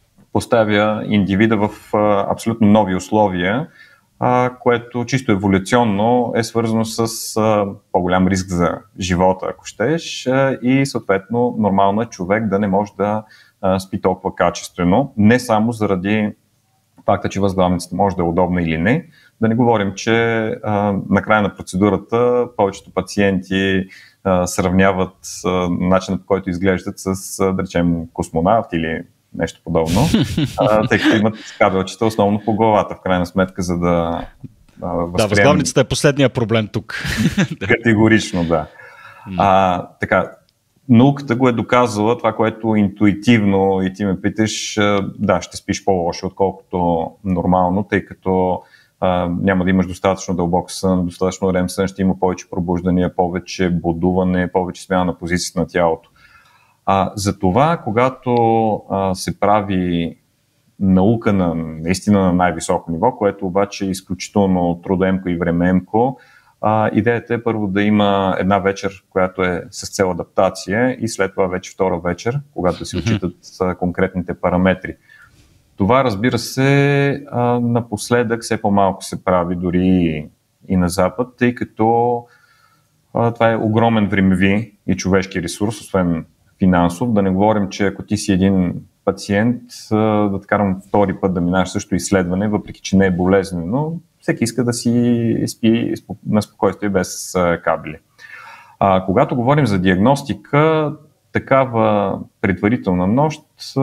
поставя индивида в а, абсолютно нови условия, а, което чисто еволюционно е свързано с а, по-голям риск за живота, ако щеш, а, и съответно нормално е човек да не може да а, спи толкова качествено, не само заради факта, че възглавницата може да е удобна или не. Да не говорим, че а, на края на процедурата повечето пациенти а, сравняват а, начинът, по който изглеждат с, а, да речем, космонавт или нещо подобно, а, тъй като имат кабелчета основно по главата, в крайна сметка, за да а, възприемат... Да, възглавницата е последния проблем тук. Категорично, да. А, така, науката го е доказала, това, което интуитивно и ти ме питаш, да, ще спиш по-лошо, отколкото нормално, тъй като а, няма да имаш достатъчно дълбок сън, достатъчно рем сън, ще има повече пробуждания, повече будуване, повече смяна на позицията на тялото. А, затова, когато а, се прави наука на, наистина на най-високо ниво, което обаче е изключително трудоемко и времеемко, а, идеята е първо да има една вечер, която е с цел адаптация, и след това вече втора вечер, когато се отчитат конкретните параметри. Това, разбира се, а, напоследък все по-малко се прави дори и на Запад, тъй като а, това е огромен времеви и човешки ресурс, освен финансов. Да не говорим, че ако ти си един пациент, да те карам втори път да минаш също изследване, въпреки че не е болезнено, всеки иска да си спи на спокойствие без кабели. А, когато говорим за диагностика, такава предварителна нощ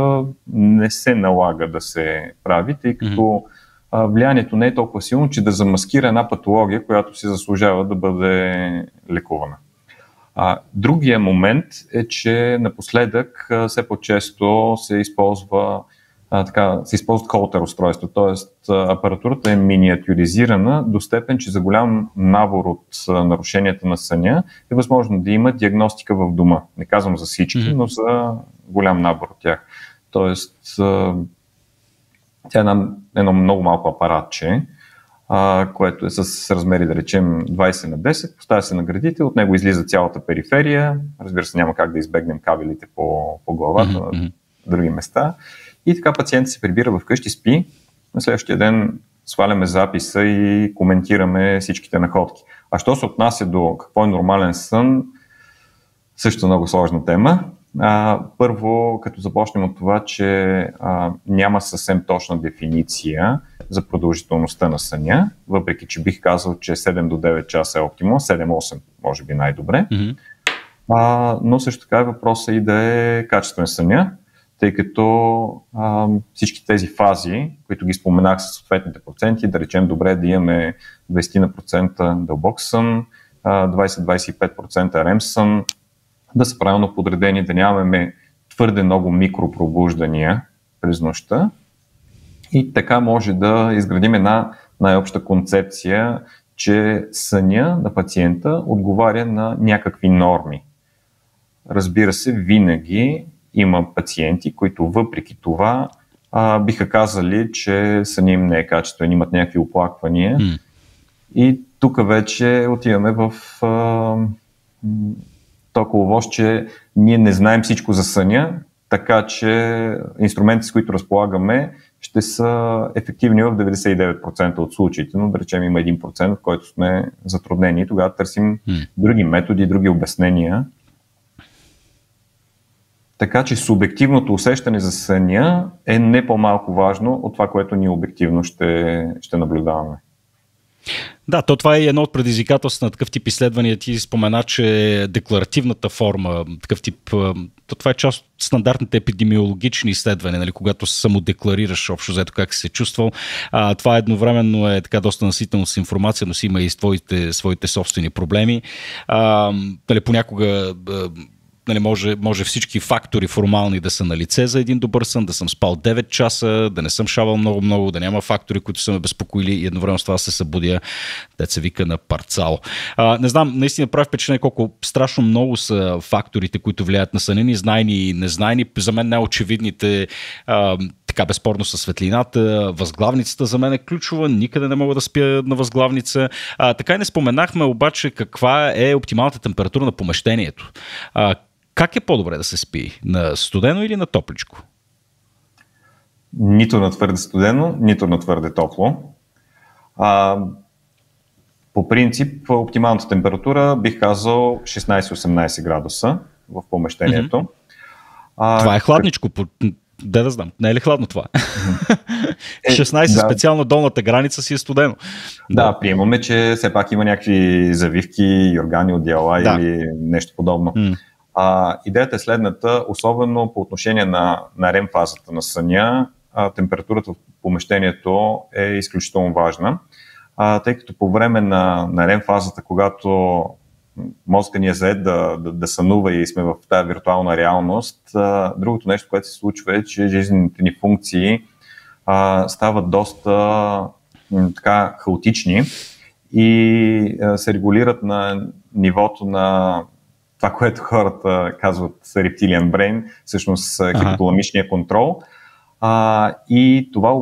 не се налага да се прави, тъй като mm-hmm. влиянието не е толкова силно, че да замаскира една патология, която си заслужава да бъде лекувана. А, другия момент е, че напоследък а, все по-често се използва а, така, се използват холтер устройства, т.е. апаратурата е миниатюризирана до степен, че за голям набор от а, нарушенията на съня е възможно да има диагностика в дома. Не казвам за всички, mm-hmm. но за голям набор от тях. Тоест, а, тя е една, едно много малко апаратче, Uh, което е с размери, да речем, двайсет на десет, поставя се на гърдите, от него излиза цялата периферия, разбира се, няма как да избегнем кабелите по, по главата mm-hmm. на други места, и така пациентът се прибира вкъщи, спи, на следващия ден сваляме записа и коментираме всичките находки. А що се отнася до какво е нормален сън, също много сложна тема. А, първо, като започнем от това, че а, няма съвсем точна дефиниция за продължителността на съня, въпреки че бих казал, че седем до девет часа е оптимум, седем-осем може би най-добре. Mm-hmm. А, но също така е въпросът и да е качествен съня, тъй като а, всички тези фази, които ги споменах с съответните проценти, да речем добре да имаме двайсет процента дълбок сън, двайсет до двайсет и пет процента рем сън, да са правилно подредени, да нямаме твърде много микропробуждания през нощта. И така може да изградим една най-обща концепция, че съня на пациента отговаря на някакви норми. Разбира се, винаги има пациенти, които въпреки това а, биха казали, че съня им не е качествен, имат някакви оплаквания. Mm. И тук вече отиваме в а, толкова лош, че ние не знаем всичко за съня, така че инструментите, с които разполагаме, ще са ефективни в деветдесет и девет процента от случаите, но да речем има един процент, в който сме затруднени и тогава търсим mm. други методи, други обяснения. Така че субективното усещане за съня е не по-малко важно от това, което ние обективно ще, ще наблюдаваме. Да, то това е едно от предизвикателствата на такъв тип изследвания. Ти спомена, че декларативната форма, такъв тип, то това е част от стандартните епидемиологични изследвания, нали, когато самодекларираш общо взето как си се чувствал. А, това едновременно е така доста наситено с информация, но си има и твоите, своите собствени проблеми. А, нали, понякога Нали, може, може всички фактори формални да са на лице за един добър сън, да съм спал девет часа, да не съм шавал много-много, да няма фактори, които са ме безпокоили и едновременно с това се събудя, да се вика на парцал. А, не знам, наистина прави впечатление колко страшно много са факторите, които влияят на съня ни, знайни и незнайни. За мен най-очевидните а, така безспорно със светлината, възглавницата за мен е ключова, никъде не мога да спя на възглавница. А, така и не споменахме обаче каква е оптималната температура на помещението. А, Как е по-добре да се спи? На студено или на топличко? Нито на твърде студено, нито на твърде топло. А, по принцип, оптималната температура бих казал шестнайсет-осемнайсет градуса в помещението. Mm-hmm. А, това е хладничко. Де да знам. Не е ли хладно това? Е, шестнайсет да. Специално долната граница си е студено. Да, да, приемаме, че все пак има някакви завивки, органи от дяла да. Или нещо подобно. Mm. А, идеята е следната, особено по отношение на, на рем фазата на съня, а, температурата в помещението е изключително важна, а, тъй като по време на, на рем фазата, когато мозъкът ни е заед да, да, да сънува и сме в тази виртуална реалност, а, другото нещо, което се случва е, че жизнените ни функции а, стават доста м, така хаотични и а, се регулират на нивото на това, което хората казват рептилиан брейн, всъщност хипоталамичния контрол. А, и това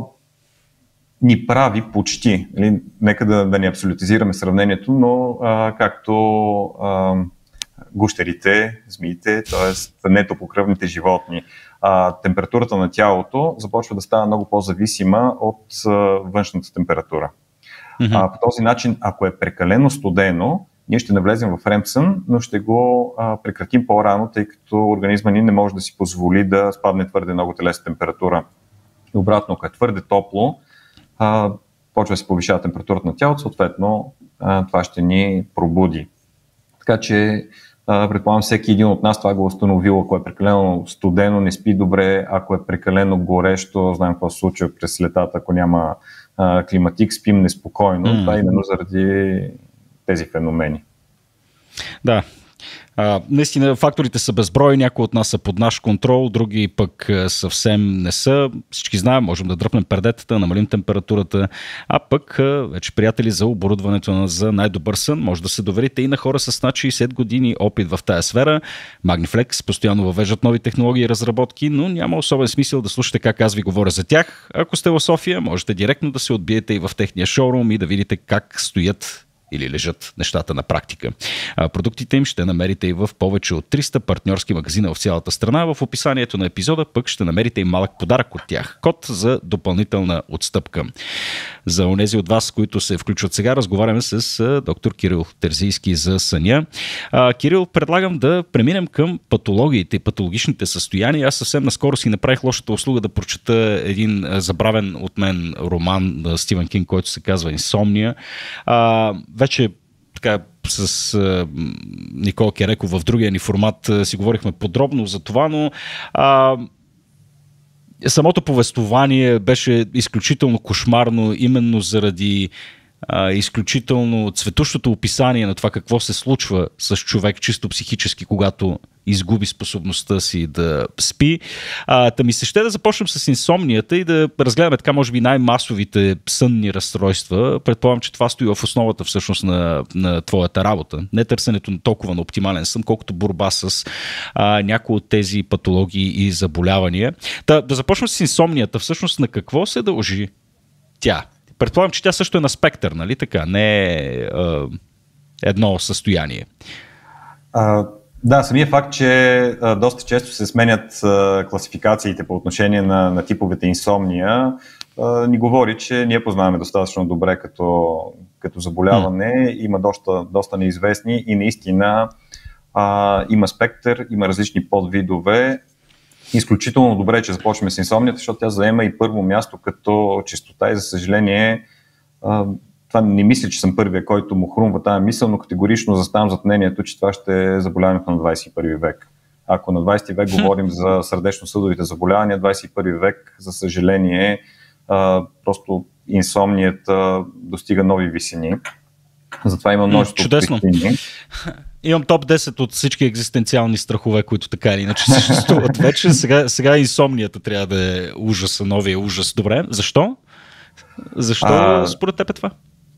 ни прави почти, нали, нека да, да не абсолютизираме сравнението, но а, както а, гущерите, змиите, т.е. нетоплокръвните животни, а, температурата на тялото започва да става много по-зависима от а, външната температура. Mm-hmm. А, по този начин, ако е прекалено студено, ние ще навлезем в рем сън, но ще го а, прекратим по-рано, тъй като организма ни не може да си позволи да спадне твърде много телесна температура. И обратно, ако е твърде топло, а, почва да се повишава температурата на тялото, съответно а, това ще ни пробуди. Така че, а, предполагам, всеки един от нас това го е установил, ако е прекалено студено, не спи добре, ако е прекалено горещо, знаем какво се случва през летата, ако няма а, климатик, спим неспокойно. Mm. Това е именно заради тези феномени. Да. А, наистина факторите са безброй, някои от нас са под наш контрол, други пък съвсем не са. Всички знаем, можем да дръпнем пердетата, намалим температурата, а пък вече приятели за оборудването за най-добър сън може да се доверите и на хора с над шейсет години опит в тая сфера. Magniflex постоянно въвеждат нови технологии и разработки, но няма особен смисъл да слушате как аз ви говоря за тях. Ако сте в София, можете директно да се отбиете и в техния шоурум и да видите как стоят или лежат нещата на практика. А продуктите им ще намерите и в повече от триста партньорски магазина в цялата страна. В описанието на епизода пък ще намерите и малък подарък от тях. Код за допълнителна отстъпка. За онези от вас, които се включват сега, разговаряме с доктор Кирил Терзийски за съня. А, Кирил, предлагам да преминем към патологиите и патологичните състояния. Аз съвсем наскоро си направих лошата услуга да прочета един забравен от мен роман на Стивен Кинг, който се казва Инсомния. А, вече така с а, Никола Кереков в другия ни формат а, си говорихме подробно за това, но а, самото повествование беше изключително кошмарно именно заради а, изключително цветущото описание на това какво се случва с човек чисто психически, когато изгуби способността си да спи. А, та ми се ще да започнем с инсомнията и да разгледаме така, може би, най-масовите сънни разстройства. Предполагам, че това стои в основата всъщност на, на твоята работа. Не търсенето на толкова на оптимален сън, колкото борба с а, някои от тези патологии и заболявания. Та, да започнем с инсомнията. Всъщност на какво се дължи тя? Предполагам, че тя също е на спектър, нали така? Не е а, едно състояние. А... Да, самия факт, че а, доста често се сменят а, класификациите по отношение на, на типовете инсомния, а, ни говори, че ние познаваме достатъчно добре като, като заболяване. Mm. Има доста, доста неизвестни и наистина а, има спектър, има различни подвидове. Изключително добре е, че започваме с инсомнията, защото тя заема и първо място като честота и, за съжаление, а, това не мисля, че съм първия, който му хрумва тази мисъл, но категорично заставам зад мнението, че това ще е заболяването на двадесет и първи век. Ако на двадесети век говорим за сърдечно-съдовите заболявания, двадесет и първи век, за съжаление, а, просто инсомнията достига нови висини. Затова има множество причини. Имам топ десет от всички екзистенциални страхове, които така или иначе съществуват вече. Сега, сега инсомнията трябва да е ужаса, новия ужас. Добре, защо? Защо а, според теб е това?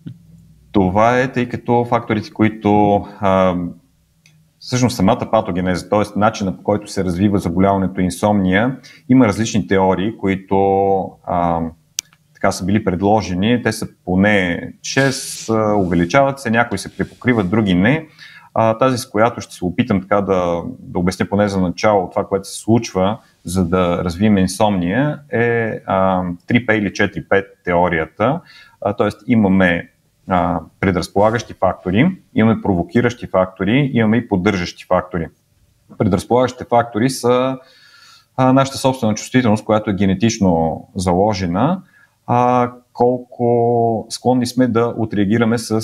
Това е, тъй като факторите, които а, всъщност самата патогенеза, т.е. начина, по който се развива заболяването инсомния, има различни теории, които а, така са били предложени. Те са поне шест, увеличават се, някои се препокриват, други не. А, тази, с която ще се опитам така да, да обясня поне за начало това, което се случва, за да развием инсомния, е а, три пи или четири пи теорията. Т.е. имаме а, предразполагащи фактори, имаме провокиращи фактори, имаме и поддържащи фактори. Предразполагащите фактори са а, нашата собствена чувствителност, която е генетично заложена, а, колко склонни сме да отреагираме с, а,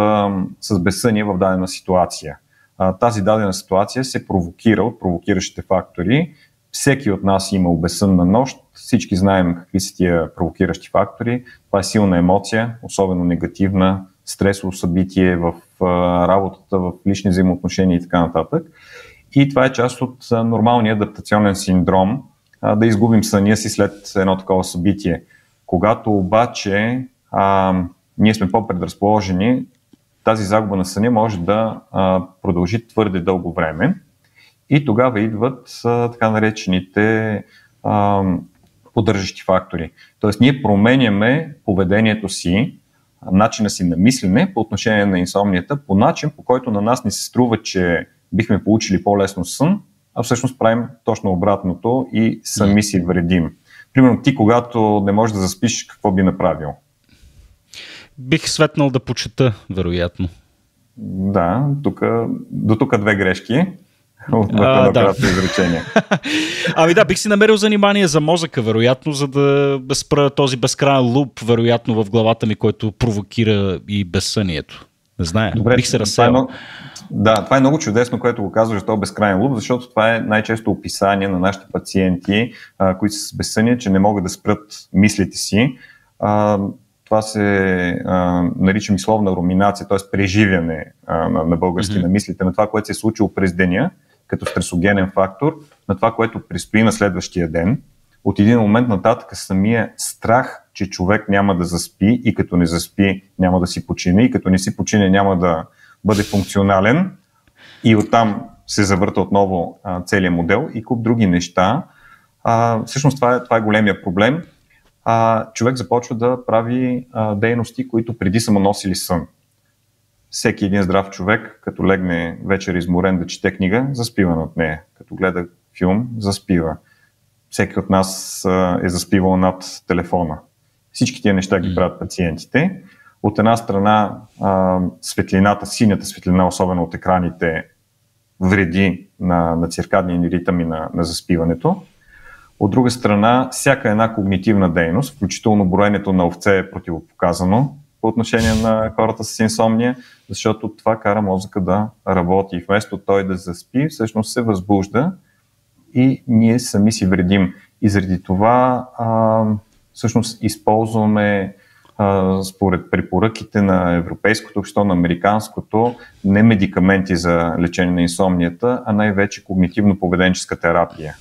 с безсъние в дадена ситуация. А, тази дадена ситуация се провокира от провокиращите фактори. Всеки от нас има безсънна нощ, всички знаем какви са тия провокиращи фактори. Това е силна емоция, особено негативна, стресово събитие в а, работата, в лични взаимоотношения и така нататък. И това е част от а, нормалния адаптационен синдром, а, да изгубим съня си след едно такова събитие. Когато обаче а, ние сме по-предразположени, тази загуба на съня може да а, продължи твърде дълго време и тогава идват а, така наречените а, поддържащи фактори. Тоест ние променяме поведението си, начина си на мислене по отношение на инсомнията, по начин, по който на нас не се струва, че бихме получили по-лесно сън, а всъщност правим точно обратното и сами си вредим. Примерно ти, когато не можеш да заспиш, какво би направил? Бих светнал да почета, вероятно. Да, тука, до тук две грешки от това да. изречение. Ами да, бих си намерил занимание за мозъка, вероятно, за да спра този безкрайен луп, вероятно, в главата ми, който провокира и безсънието. Не знае, Добре, бих се разсеял. Това е, да, това е много чудесно, което го казваш, този безкрайен луп, защото това е най-често описание на нашите пациенти, а, които са с безсъние, че не могат да спрат мислите си. А, това се а, нарича мисловна руминация, т.е. преживяне а, на, на български mm-hmm. на мислите, на това, което се е случило през деня, като стресогенен фактор, на това, което предстои на следващия ден. От един момент нататък самия страх, че човек няма да заспи и като не заспи няма да си почине и като не си почине няма да бъде функционален и оттам се завърта отново а, целият модел и куп други неща. А, всъщност това е, това е големия проблем. А, човек започва да прави а, дейности, които преди са му носили сън. Всеки един здрав човек, като легне вечер изморен да чете книга, заспива над нея. Като гледа филм, заспива. Всеки от нас а, е заспивал над телефона. Всички тия неща ги правят пациентите. От една страна а, светлината, синята светлина, особено от екраните, вреди на, на циркадния ритъм и на, на заспиването. От друга страна, всяка една когнитивна дейност, включително броенето на овце е противопоказано по отношение на хората с инсомния, защото това кара мозъка да работи. Вместо той да заспи, всъщност се възбужда и ние сами си вредим. И заради това а, всъщност използваме а, според препоръките на европейското общество, на американското, не медикаменти за лечение на инсомнията, а най-вече когнитивно-поведенческа терапия.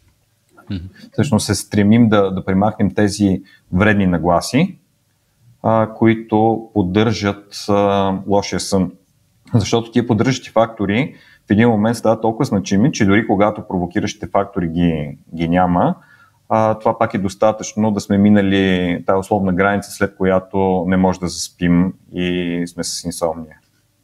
Всъщност се стремим да, да премахнем тези вредни нагласи, а, които поддържат а, лошия сън. Защото тия поддържащи фактори в един момент стават толкова значими, че дори когато провокиращите фактори ги, ги няма, а, това пак е достатъчно да сме минали тази условна граница, след която не може да заспим и сме с инсомния.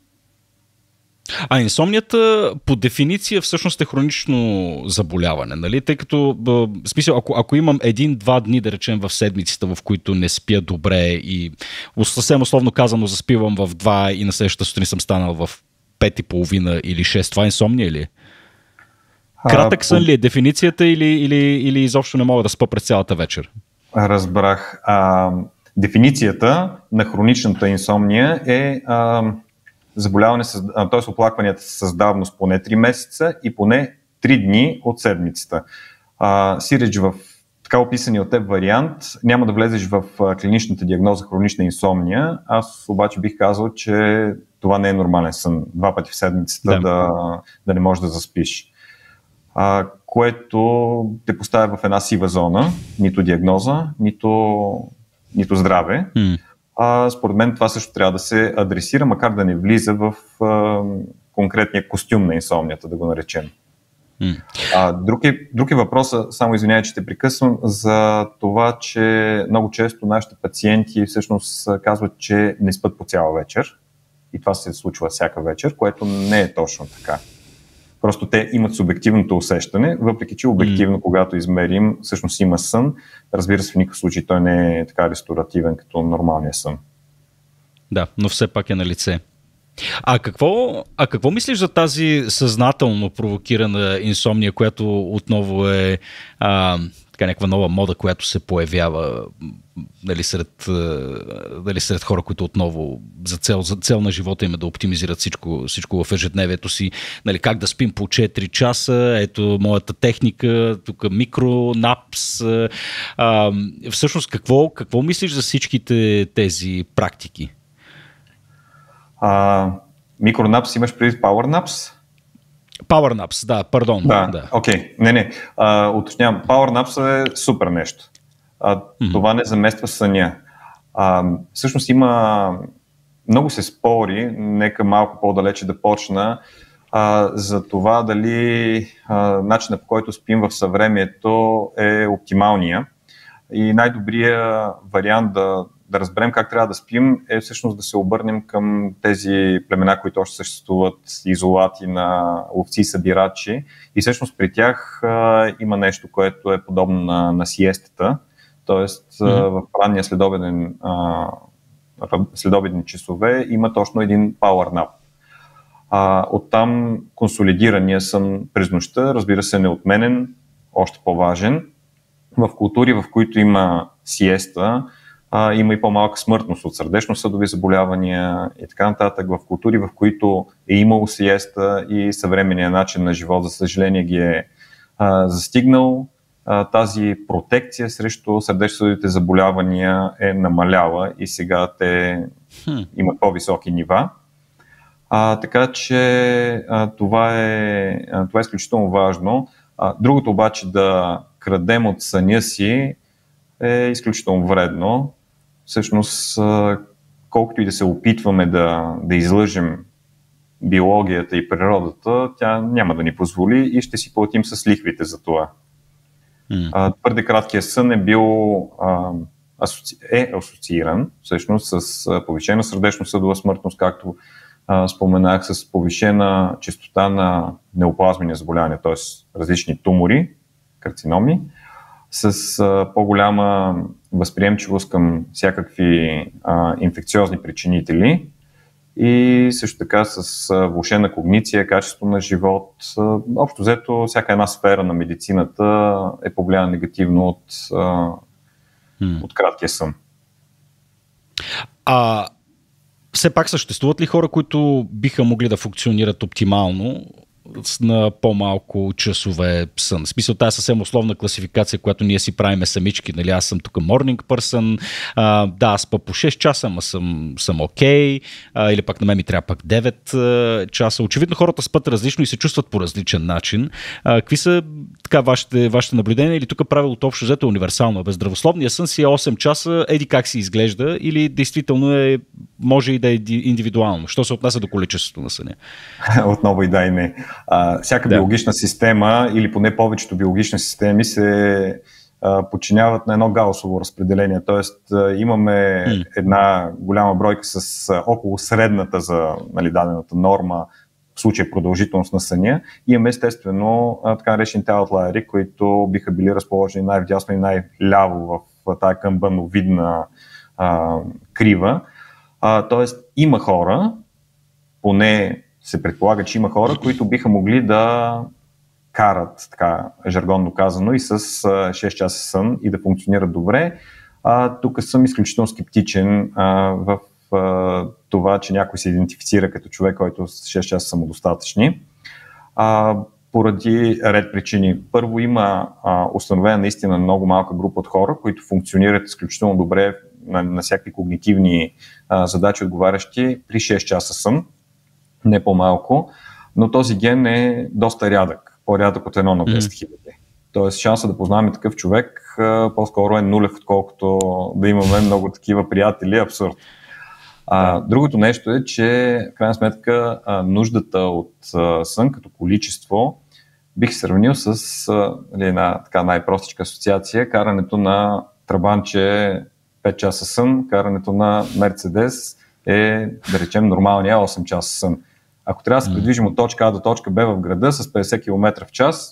А инсомнията по дефиниция всъщност е хронично заболяване, нали? Тъй като, в смисъл, ако, ако имам един-два дни, да речем, в седмицата, в които не спя добре и съвсем условно казано заспивам в два и на следващата сутрин съм станал в пет и половина или шест, това инсомния ли е? Кратък сън ли е дефиницията или, или, или изобщо не мога да спа през цялата вечер? Разбрах. А, дефиницията на хроничната инсомния е а, заболяване, т.е. оплакванията с давност поне три месеца и поне три дни от седмицата. А, Сиреч, в така описания от теб вариант няма да влезеш в клиничната диагноза хронична инсомния. Аз обаче бих казал, че това не е нормален сън. Два пъти в седмицата да, да, да не можеш да заспиш. А, което те поставя в една сива зона, нито диагноза, нито, нито здраве. Mm. А, според мен това също трябва да се адресира, макар да не влиза в а, конкретния костюм на инсомнията, да го наречем. Mm. А, друг, е, друг е въпросът, само извинявай, че те прекъсвам, за това, че много често нашите пациенти всъщност казват, че не спят по цяла вечер. И това се случва всяка вечер, което не е точно така. Просто те имат субективното усещане, въпреки че обективно, mm. когато измерим, всъщност има сън. Разбира се, в никакъв случай той не е така ресторативен като нормалния сън. Да, но все пак е на лице. А какво, а какво мислиш за тази съзнателно провокирана инсомния, която отново е а, така някаква нова мода, която се появява дали сред, дали сред хора, които отново за цел, за цел на живота им е да оптимизират всичко, всичко в ежедневието си, нали, как да спим по четири часа, ето моята техника, тук микронапс. А, всъщност какво, какво мислиш за всичките тези практики? А, микронапс имаш преди PowerNaps? PowerNaps, да, пардон. Да, окей. Да. Okay. Не, не. А, уточнявам. PowerNaps е супер нещо. А, mm-hmm. Това не замества съня. А, всъщност има... Много се спори, нека малко по-далече да почна, а, за това дали а, начинът, по който спим в съвремието е оптималния. И най-добрият вариант да да разберем как трябва да спим, е всъщност да се обърнем към тези племена, които още съществуват, изолати на ловци и събирачи. И всъщност при тях а, има нещо, което е подобно на, на сиестата. Тоест mm-hmm. в ранния следобеден, а, следобедни часове има точно един power nap. А, оттам консолидирания сън през нощта, разбира се, неотменен, още по-важен. В култури, в които има сиеста, А, има и по-малка смъртност от сърдечно-съдови заболявания и така нататък. В култури, в които е имало сиеста и съвременният начин на живот, за съжаление, ги е а, застигнал, а, тази протекция срещу сърдечно-съдовите заболявания е намаляла и сега те hmm. имат по-високи нива. А, така че а, това, е, а, това е изключително важно. А, другото обаче, да крадем от съня си, е изключително вредно. Всъщност, колкото и да се опитваме да, да излъжем биологията и природата, тя няма да ни позволи и ще си платим с лихвите за това. Mm. Твърде краткият сън е бил а, асоци... е асоцииран всъщност с повишена сърдечно-съдова смъртност, както а, споменах, с повишена честота на неоплазмени заболявания, т.е. различни тумори, карциноми, с а, по-голяма възприемчивост към всякакви а, инфекциозни причинители и също така с а, влошена когниция, качество на живот. А, общо взето, всяка една сфера на медицината е повлияна негативно от, а, hmm. от краткия сън. А все пак съществуват ли хора, които биха могли да функционират оптимално на по-малко часове сън? В смисъл, тази съвсем условна класификация, която ние си правиме самички. Нали, аз съм тук morning person, а, да, аз спа по шест часа, ама съм, съм окей, а, или пък на мен ми трябва пък девет а, часа. Очевидно хората спят различно и се чувстват по различен начин. А, какви са така вашите, вашите наблюдения? Или тук правилото общо взето е универсално? Без здравословния сън си е осем часа, еди как си изглежда, или действително е, може и да е индивидуално? Що се отнася до количеството на съня? Отново и да и не. А, всяка да. биологична система или поне повечето биологични системи се а, подчиняват на едно гаусово разпределение. Тоест а, имаме mm. една голяма бройка с а, около средната за, нали, дадената норма, в случая продължителност на съня. И имаме естествено а, така наречените аутлайери, които биха били разположени най-вдясно и най-ляво в а, тая камбановидна а, крива. А, тоест има хора, поне се предполага, че има хора, които биха могли да карат, така жаргонно казано, и с шест часа сън и да функционират добре. А, тук съм изключително скептичен а, в а, това, че някой се идентифицира като човек, който с шест часа самодостатъчни. А, поради ред причини. Първо, има а, установена наистина много малка група от хора, които функционират изключително добре на, на всякакви когнитивни а, задачи, отговарящи при шест часа сън, не по-малко, но този ген е доста рядък, по-рядък от едно на десет хиляди. Тоест шанса да познаваме такъв човек а, по-скоро е нулев, отколкото да имаме много такива приятели, абсурд. А, другото нещо е, че в крайна сметка а, нуждата от а, сън като количество бих сравнил с а, една така най-простичка асоциация, карането на трабанче пет часа сън, карането на Мерцедес е, да речем, нормалния осем часа сън. Ако трябва да се придвижим от точка А до точка Б в града с петдесет километра в час,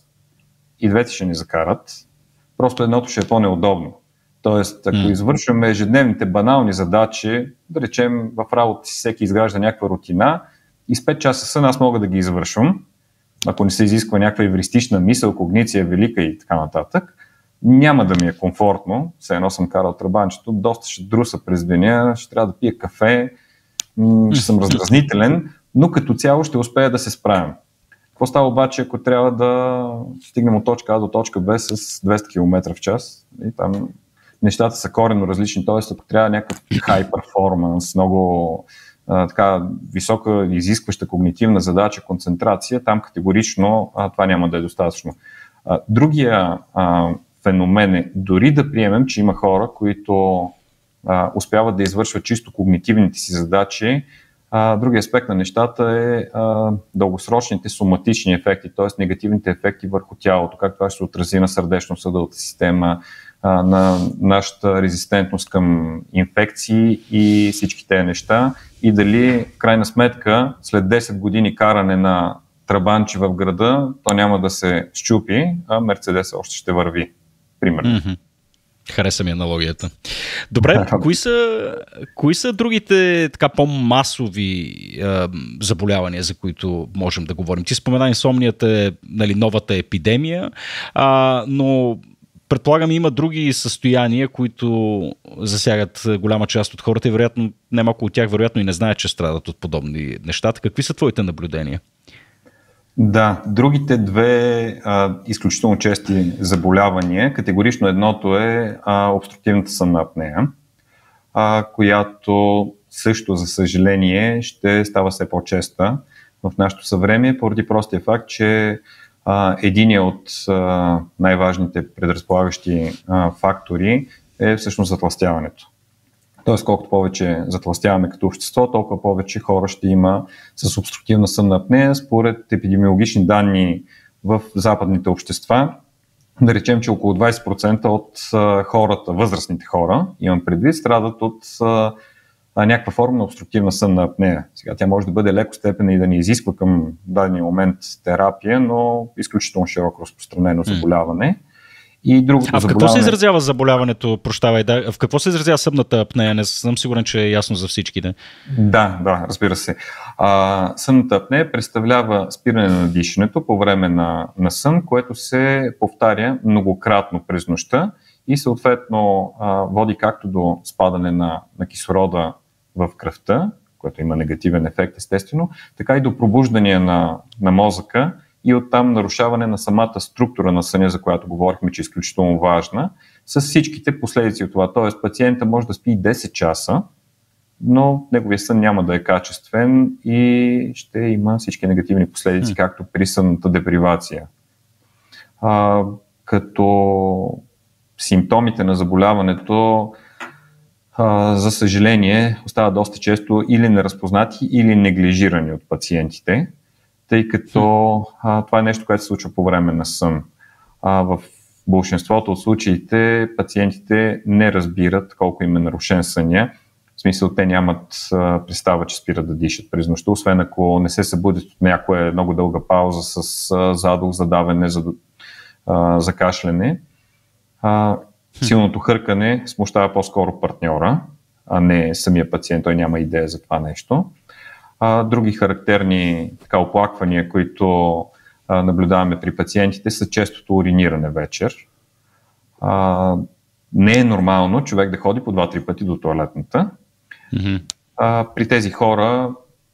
и двете ще ни закарат, просто едното ще е по-неудобно. Тоест, ако mm. извършваме ежедневните банални задачи, да речем в работа си всеки изгражда някаква рутина и с пет часа сън аз мога да ги извършвам, ако не се изисква някаква евристична мисъл, когниция велика и така нататък, няма да ми е комфортно, все едно съм карал трабанчето, доста ще друса през деня, ще трябва да пия кафе, ще съм раздразнителен, но като цяло ще успея да се справям. Какво става обаче, ако трябва да стигнем от точка А до точка Б с двеста километра в час? И там нещата са коренно различни, т.е. ако трябва някакъв high performance, много а, така висока изискваща когнитивна задача, концентрация, там категорично а, това няма да е достатъчно. А, другия а, феномен е дори да приемем, че има хора, които а, успяват да извършват чисто когнитивните си задачи. А, другия аспект на нещата е а, дългосрочните соматични ефекти, т.е. негативните ефекти върху тялото, как това ще се отрази на сърдечно-съдовата система, а, на нашата резистентност към инфекции и всички тези неща. И дали в крайна сметка след десет години каране на трабанчи в града, то няма да се счупи, а Мерцедес още ще върви. Примерно. Mm-hmm. Хареса ми аналогията. Добре, кои са, кои са другите така по-масови е, заболявания, за които можем да говорим? Ти спомена, инсомнията е, нали, новата епидемия, а, но предполагам има други състояния, които засягат голяма част от хората и вероятно немалко от тях вероятно и не знаят, че страдат от подобни неща. Какви са твоите наблюдения? Да, другите две а, изключително чести заболявания, категорично едното е а, обструктивната сънна апнея, а, която също, за съжаление, ще става все по-честа в нашето съвремие, поради простия факт, че а, единият от а, най-важните предразполагащи а, фактори е всъщност затлъстяването. Тоест, колкото повече затлъстяваме като общество, толкова повече хора ще има с обструктивна сънна апнея. Според епидемиологични данни в западните общества, да речем, че около двайсет процента от а, хората, възрастните хора, имам предвид, страдат от а, а, някаква форма на обструктивна сънна апнея. Сега тя може да бъде леко степена и да не изисква към дадения момент терапия, но изключително широко разпространено заболяване. И другото а в какво заболяване... се изразява заболяването, прощавай, да, в какво се изразява сънната апнея? Не съм сигурен, че е ясно за всичките. Да, да, разбира се. А, сънната апнея представлява спиране на дишането по време на, на сън, което се повтаря многократно през нощта и съответно а, води както до спадане на, на кислорода в кръвта, което има негативен ефект естествено, така и до пробуждане на, на мозъка, и оттам нарушаване на самата структура на съня, за която говорихме, че е изключително важна, с всичките последици от това. Тоест, пациента може да спи десет часа, но неговия сън няма да е качествен и ще има всички негативни последици, mm. както при сънната депривация. А, като симптомите на заболяването, а, за съжаление, остават доста често или неразпознати, или неглижирани от пациентите, тъй като а, това е нещо, което се случва по време на сън. А, в большинството от случаите пациентите не разбират колко им е нарушен съня. В смисъл, те нямат а, представа, че спират да дишат през нощта, освен ако не се събудят от някоя много дълга пауза с а, задух, задавене, за, а, закашляне. А, силното хъркане смущава по-скоро партньора, а не самия пациент, той няма идея за това нещо. А, други характерни така, оплаквания, които а, наблюдаваме при пациентите, са честото уриниране вечер. А, не е нормално човек да ходи по два-три пъти до тоалетната. Mm-hmm. А, при тези хора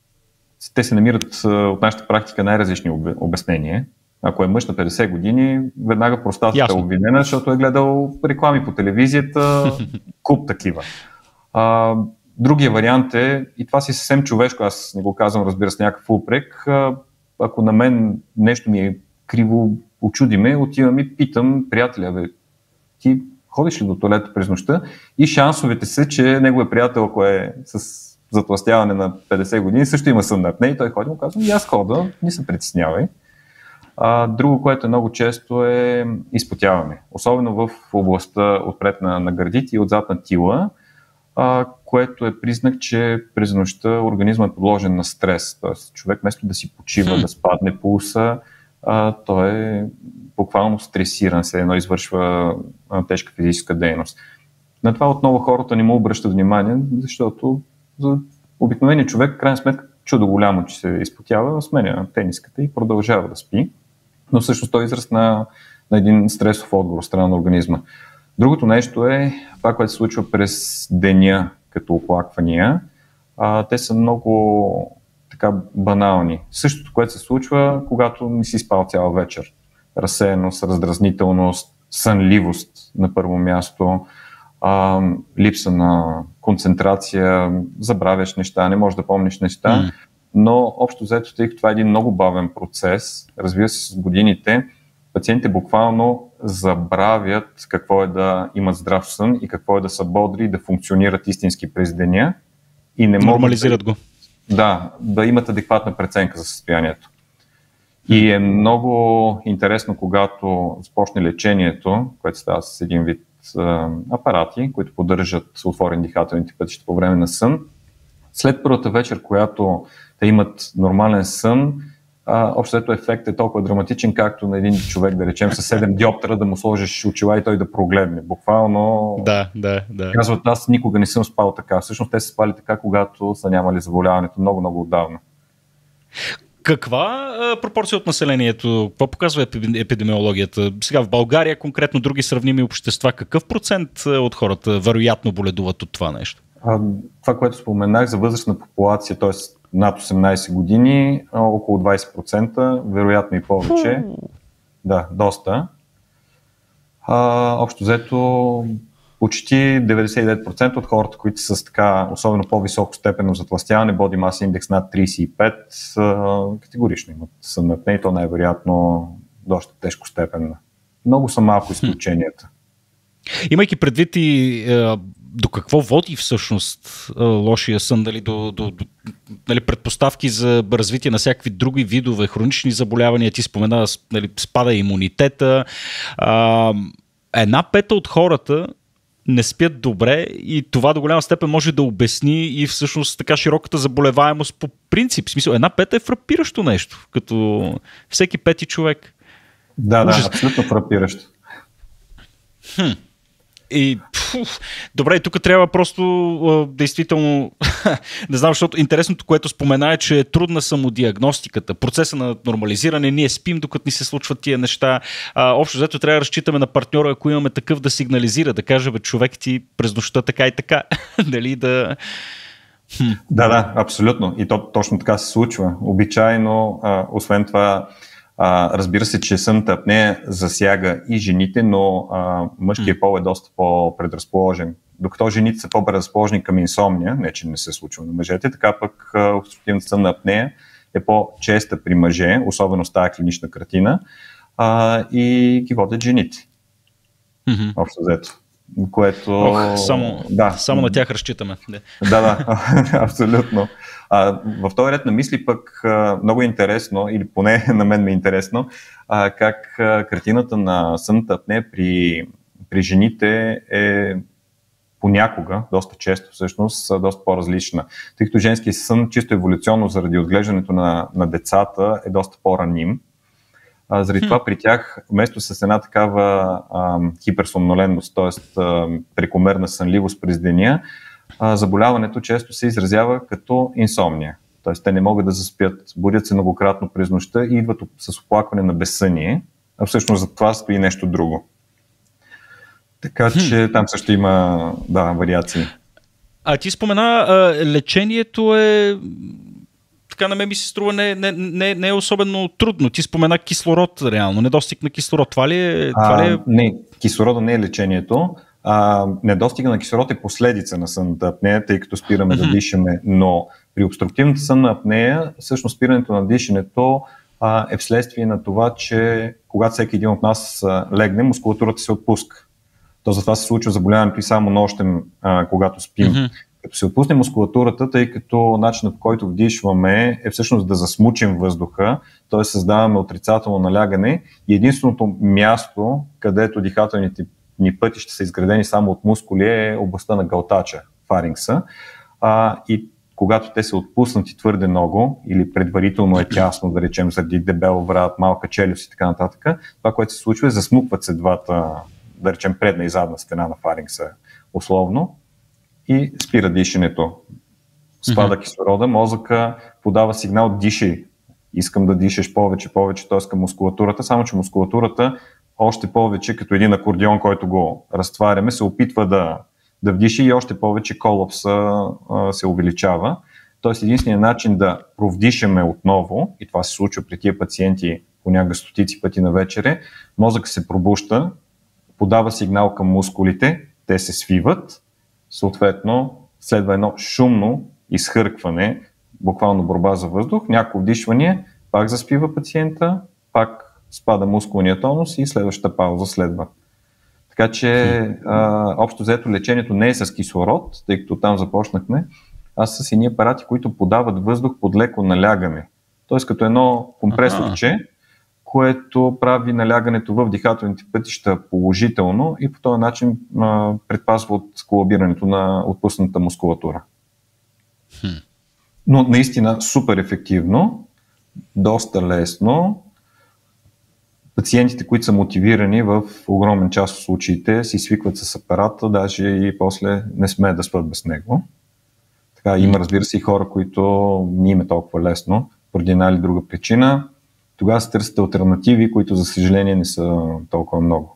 те се намират от нашата практика най-различни обяснения. Ако е мъж на петдесет години, веднага простатата е обвинена, защото е гледал реклами по телевизията, куп такива. А, другия вариант е, и това си съвсем човешко, аз не го казвам, разбира се, някакъв упрек, ако на мен нещо ми е криво, очуди ме, отивам и питам приятеля, бе, ти ходиш ли до тоалета през нощта? И шансовете са, че неговия приятел, ако е с затлъстяване на петдесет години, също има сън на апне и той ходи му казва, и аз хода, не се притеснявай. А, друго, което е много често е изпотяване. Особено в областта отпред на, на гърдите и отзад на тила, а, което е признак, че през нощта организмът е подложен на стрес. Тоест човек вместо да си почива, да спадне пулса, а, той е буквално стресиран, се едно извършва а, тежка физическа дейност. На това отново хората не му обръщат внимание, защото за обикновения човек, в крайна сметка, чудо голямо, че се изпотява, сменя тениската и продължава да спи, но всъщност той е израз на, на един стресов отговор от страна на организма. Другото нещо е това, което се случва през деня като оплаквания. А, те са много така банални. Същото, което се случва, когато не си спал цяла вечер. Разсеяност, раздразнителност, сънливост на първо място, а, липса на концентрация, забравяш неща, не можеш да помниш неща, mm. но общо взето, тъй като това е един много бавен процес, разбира се, с годините, пациентите буквално забравят какво е да имат здрав сън и какво е да са бодри и да функционират истински през деня и не нормализират могат го. Да, да имат адекватна преценка за състоянието. И е много интересно, когато започне лечението, което става с един вид апарати, които поддържат отворени дихателните пътища по време на сън. След първата вечер, която те имат нормален сън, общото ефект е толкова драматичен, както на един човек, да речем, със седем диоптера да му сложиш очила и той да прогледне. Буквално да, да, да. Казват, аз никога не съм спал така. Всъщност те са спали така, когато са нямали заболяването много-много отдавна. Каква а, пропорция от населението, какво показва епидемиологията? Сега в България, конкретно други сравними общества, какъв процент от хората вероятно боледуват от това нещо? А, това, което споменах за възрастна популация, т.е. над осемнайсет години, около двайсет процента, вероятно и повече. Да, доста. А, общо взето, почти деветдесет и девет процента от хората, които са с така, особено по-високо степенно затлъстяване, body mass index над трийсет и пет, категорично имат сън на апне и то най-вероятно доста тежко степенно. Много са малко изключенията. Имайки предвид и е, до какво води всъщност е, лошия сън, дали, до, до, до нали, предпоставки за развитие на всякакви други видове хронични заболявания, ти спомена, нали, спада имунитета. Е, една пета от хората не спят добре и това до голяма степен може да обясни и всъщност така широката заболеваемост по принцип. В смисъл, една пета е фрапиращо нещо, като всеки пети човек. Да, Ужас. да, абсолютно фрапиращо. Хм. И, пф, добре, и тук трябва просто а, действително, не знам, защото интересното, което спомена е, че е трудна самодиагностиката, процеса на нормализиране, ние спим, докато ни се случват тия неща. А, общо взето трябва да разчитаме на партньора, ако имаме такъв, да сигнализира, да каже, бе, човек, ти през нощта така и така. Дали да... Хм. Да, да, абсолютно. И то точно така се случва. Обичайно, а, освен това, А, разбира се, че сънната апнея засяга и жените, но а, мъжкият пол е доста по-предразположен. Докато жените са по-предразположени към инсомния, не че не се случва на мъжете, така пък обструктивната сънна апнея е по-честа при мъже, особено с тази клинична картина, а, и ги водят жените. Mm-hmm. Общо взето. Което... Ох, само, да. само на тях разчитаме. Да, да, абсолютно. А, в този ред на мисли пък а, много е интересно, или поне на мен ми е интересно, а, как а, картината на сънната апнея при, при жените е понякога, доста често всъщност, доста по-различна. Тъй като женският сън, чисто еволюционно заради отглеждането на, на децата, е доста по-раним. А, заради това при тях, вместо с една такава а, хиперсомноленност, т.е. прекомерна сънливост през деня, а, заболяването често се изразява като инсомния. Т.е. те не могат да заспят, будят се многократно през нощта и идват с оплакване на безсъние, а всъщност за това стои нещо друго. Така че там също има, да, вариации. А ти спомена, а, лечението е, така на мен ми се струва, не, не, не, не е особено трудно. Ти спомена кислород реално, недостиг на кислород. Това ли е? Това ли е... А, не, кислорода не е лечението. А, недостига на кислород е последица на сънната апнея, тъй като спираме mm-hmm. да дишаме, но при обструктивната сънна апнея, всъщност спирането на дишането а, е вследствие на това, че когато всеки един от нас а, легне, мускулатурата се отпуска. То затова се случва заболяването и само нощем, а, когато спим. Mm-hmm. Като се отпусне мускулатурата, тъй като начинът, по който вдишваме, е всъщност да засмучим въздуха, т.е. създаваме отрицателно налягане и единственото място, където дихателните ни пътища са изградени само от мускули, е областта на гълтача, фарингса. А, и когато те са отпуснати твърде много или предварително е тясно, да речем заради дебел врат, малка челюст и така нататък, това, което се случва е засмукват се двата, да речем предна и задна стена на фарингса условно и спира дишането. Спада mm-hmm. кислорода, мозъка подава сигнал дишай. Искам да дишаш повече, повече, т.е. към мускулатурата, само че мускулатурата още повече, като един акордеон, който го разтваряме, се опитва да, да вдиши и още повече колапса а, се увеличава. Тоест единственият начин да провдишаме отново, и това се случва при тия пациенти понякога стотици пъти на вечере, мозък се пробужда, подава сигнал към мускулите, те се свиват, съответно следва едно шумно изхъркване, буквално борба за въздух, някакво вдишване, пак заспива пациента, пак спада мускулния тонус и следващата пауза следва. Така че а, общо взето лечението не е с кислород, тъй като там започнахме, а с едни апарати, които подават въздух под леко налягане. Тоест като едно компресорче, което прави налягането в дихателните пътища положително и по този начин а, предпазва от колабирането на отпусната мускулатура. Но наистина супер ефективно, доста лесно. Пациентите, които са мотивирани, в огромен част от случаите си свикват с апарата, даже и после не смеят да спят без него. Така, има, разбира се, и хора, които не им е толкова лесно, поради една или друга причина. Тогава се търсят алтернативи, които, за съжаление, не са толкова много.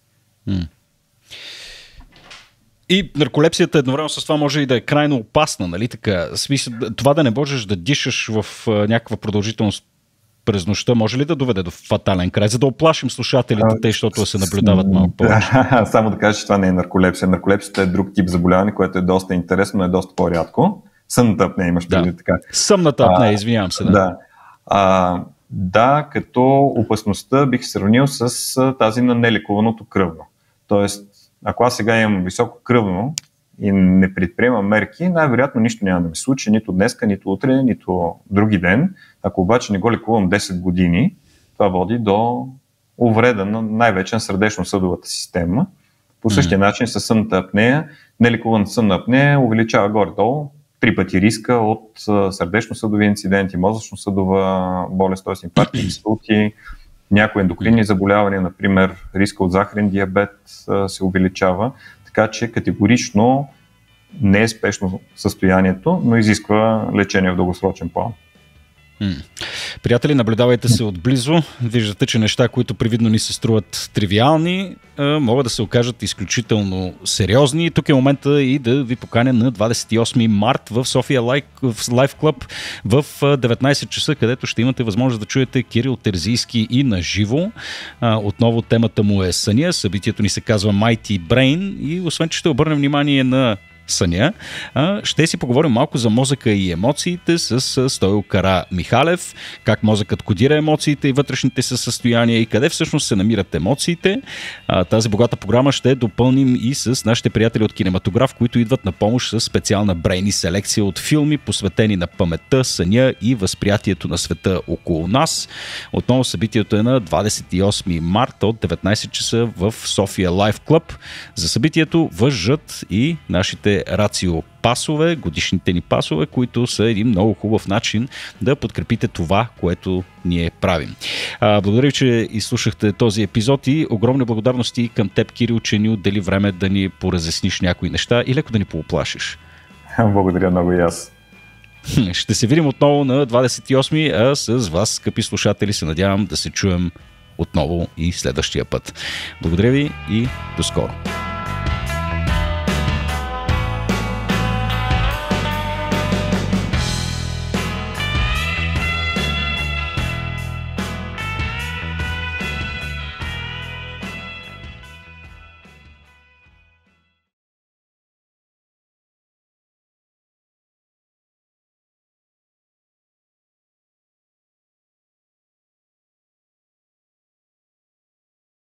И нарколепсията едновременно с това може и да е крайно опасна, нали така? Смисъл, това да не можеш да дишаш в някаква продължителност през нощта, може ли да доведе до фатален край, за да оплашим слушателите, те, защото се наблюдават малко повече? Само да кажа, че това не е нарколепсия. Нарколепсията е друг тип заболяване, което е доста интересно, но е доста по-рядко. Сънната апнея имаш преди, да. така. Съмната апнея, извинявам се. Да, да. А, да, като опасността бих сравнил с тази на нелекуваното кръвно. Тоест, ако аз сега имам високо кръвно и не предприемам мерки, най-вероятно нищо няма да ми случи, нито днеска, нито утре, нито други ден. Ако обаче не го лекувам десет години, това води до увреда на най-вече на сърдечно-съдовата система. По същия mm-hmm. начин със сънната апнея, нелекуваната сънна апнея увеличава горе-долу три пъти риска от сърдечно-съдови инциденти, мозъчно-съдова болест, т.е. инфаркти, инсулти, някои ендокринни заболявания, например риска от захарен диабет се увеличава, така че категорично не е спешно състоянието, но изисква лечение в дългосрочен план. Приятели, наблюдавайте се отблизо. Виждате, че неща, които привидно ни се струват тривиални, могат да се окажат изключително сериозни. Тук е момента и да ви поканя на двадесет и осми март в София Лайф Клъб в деветнайсет часа, където ще имате възможност да чуете Кирил Терзийски и на живо. Отново темата му е съня. Събитието ни се казва Mighty Brain и освен, че ще обърнем внимание на съня, ще си поговорим малко за мозъка и емоциите с Стойо Карамихалев, как мозъкът кодира емоциите и вътрешните си състояния и къде всъщност се намират емоциите. Тази богата програма ще допълним и с нашите приятели от Кинематограф, които идват на помощ с специална брейни селекция от филми, посветени на паметта, съня и възприятието на света около нас. Отново събитието е на двадесет и осми март от деветнайсет часа в София Лайф Клъб. За събитието важат и нашите рацио пасове, годишните ни пасове, които са един много хубав начин да подкрепите това, което ние правим. А, благодаря ви, че изслушахте този епизод и огромни благодарности към теб, Кирил, че ни отдели време да ни поразясниш някои неща и леко да ни поуплашиш. Благодаря много и аз. Ще се видим отново на двадесет и осми, а с вас, скъпи слушатели, се надявам да се чуем отново и следващия път. Благодаря ви и до скоро.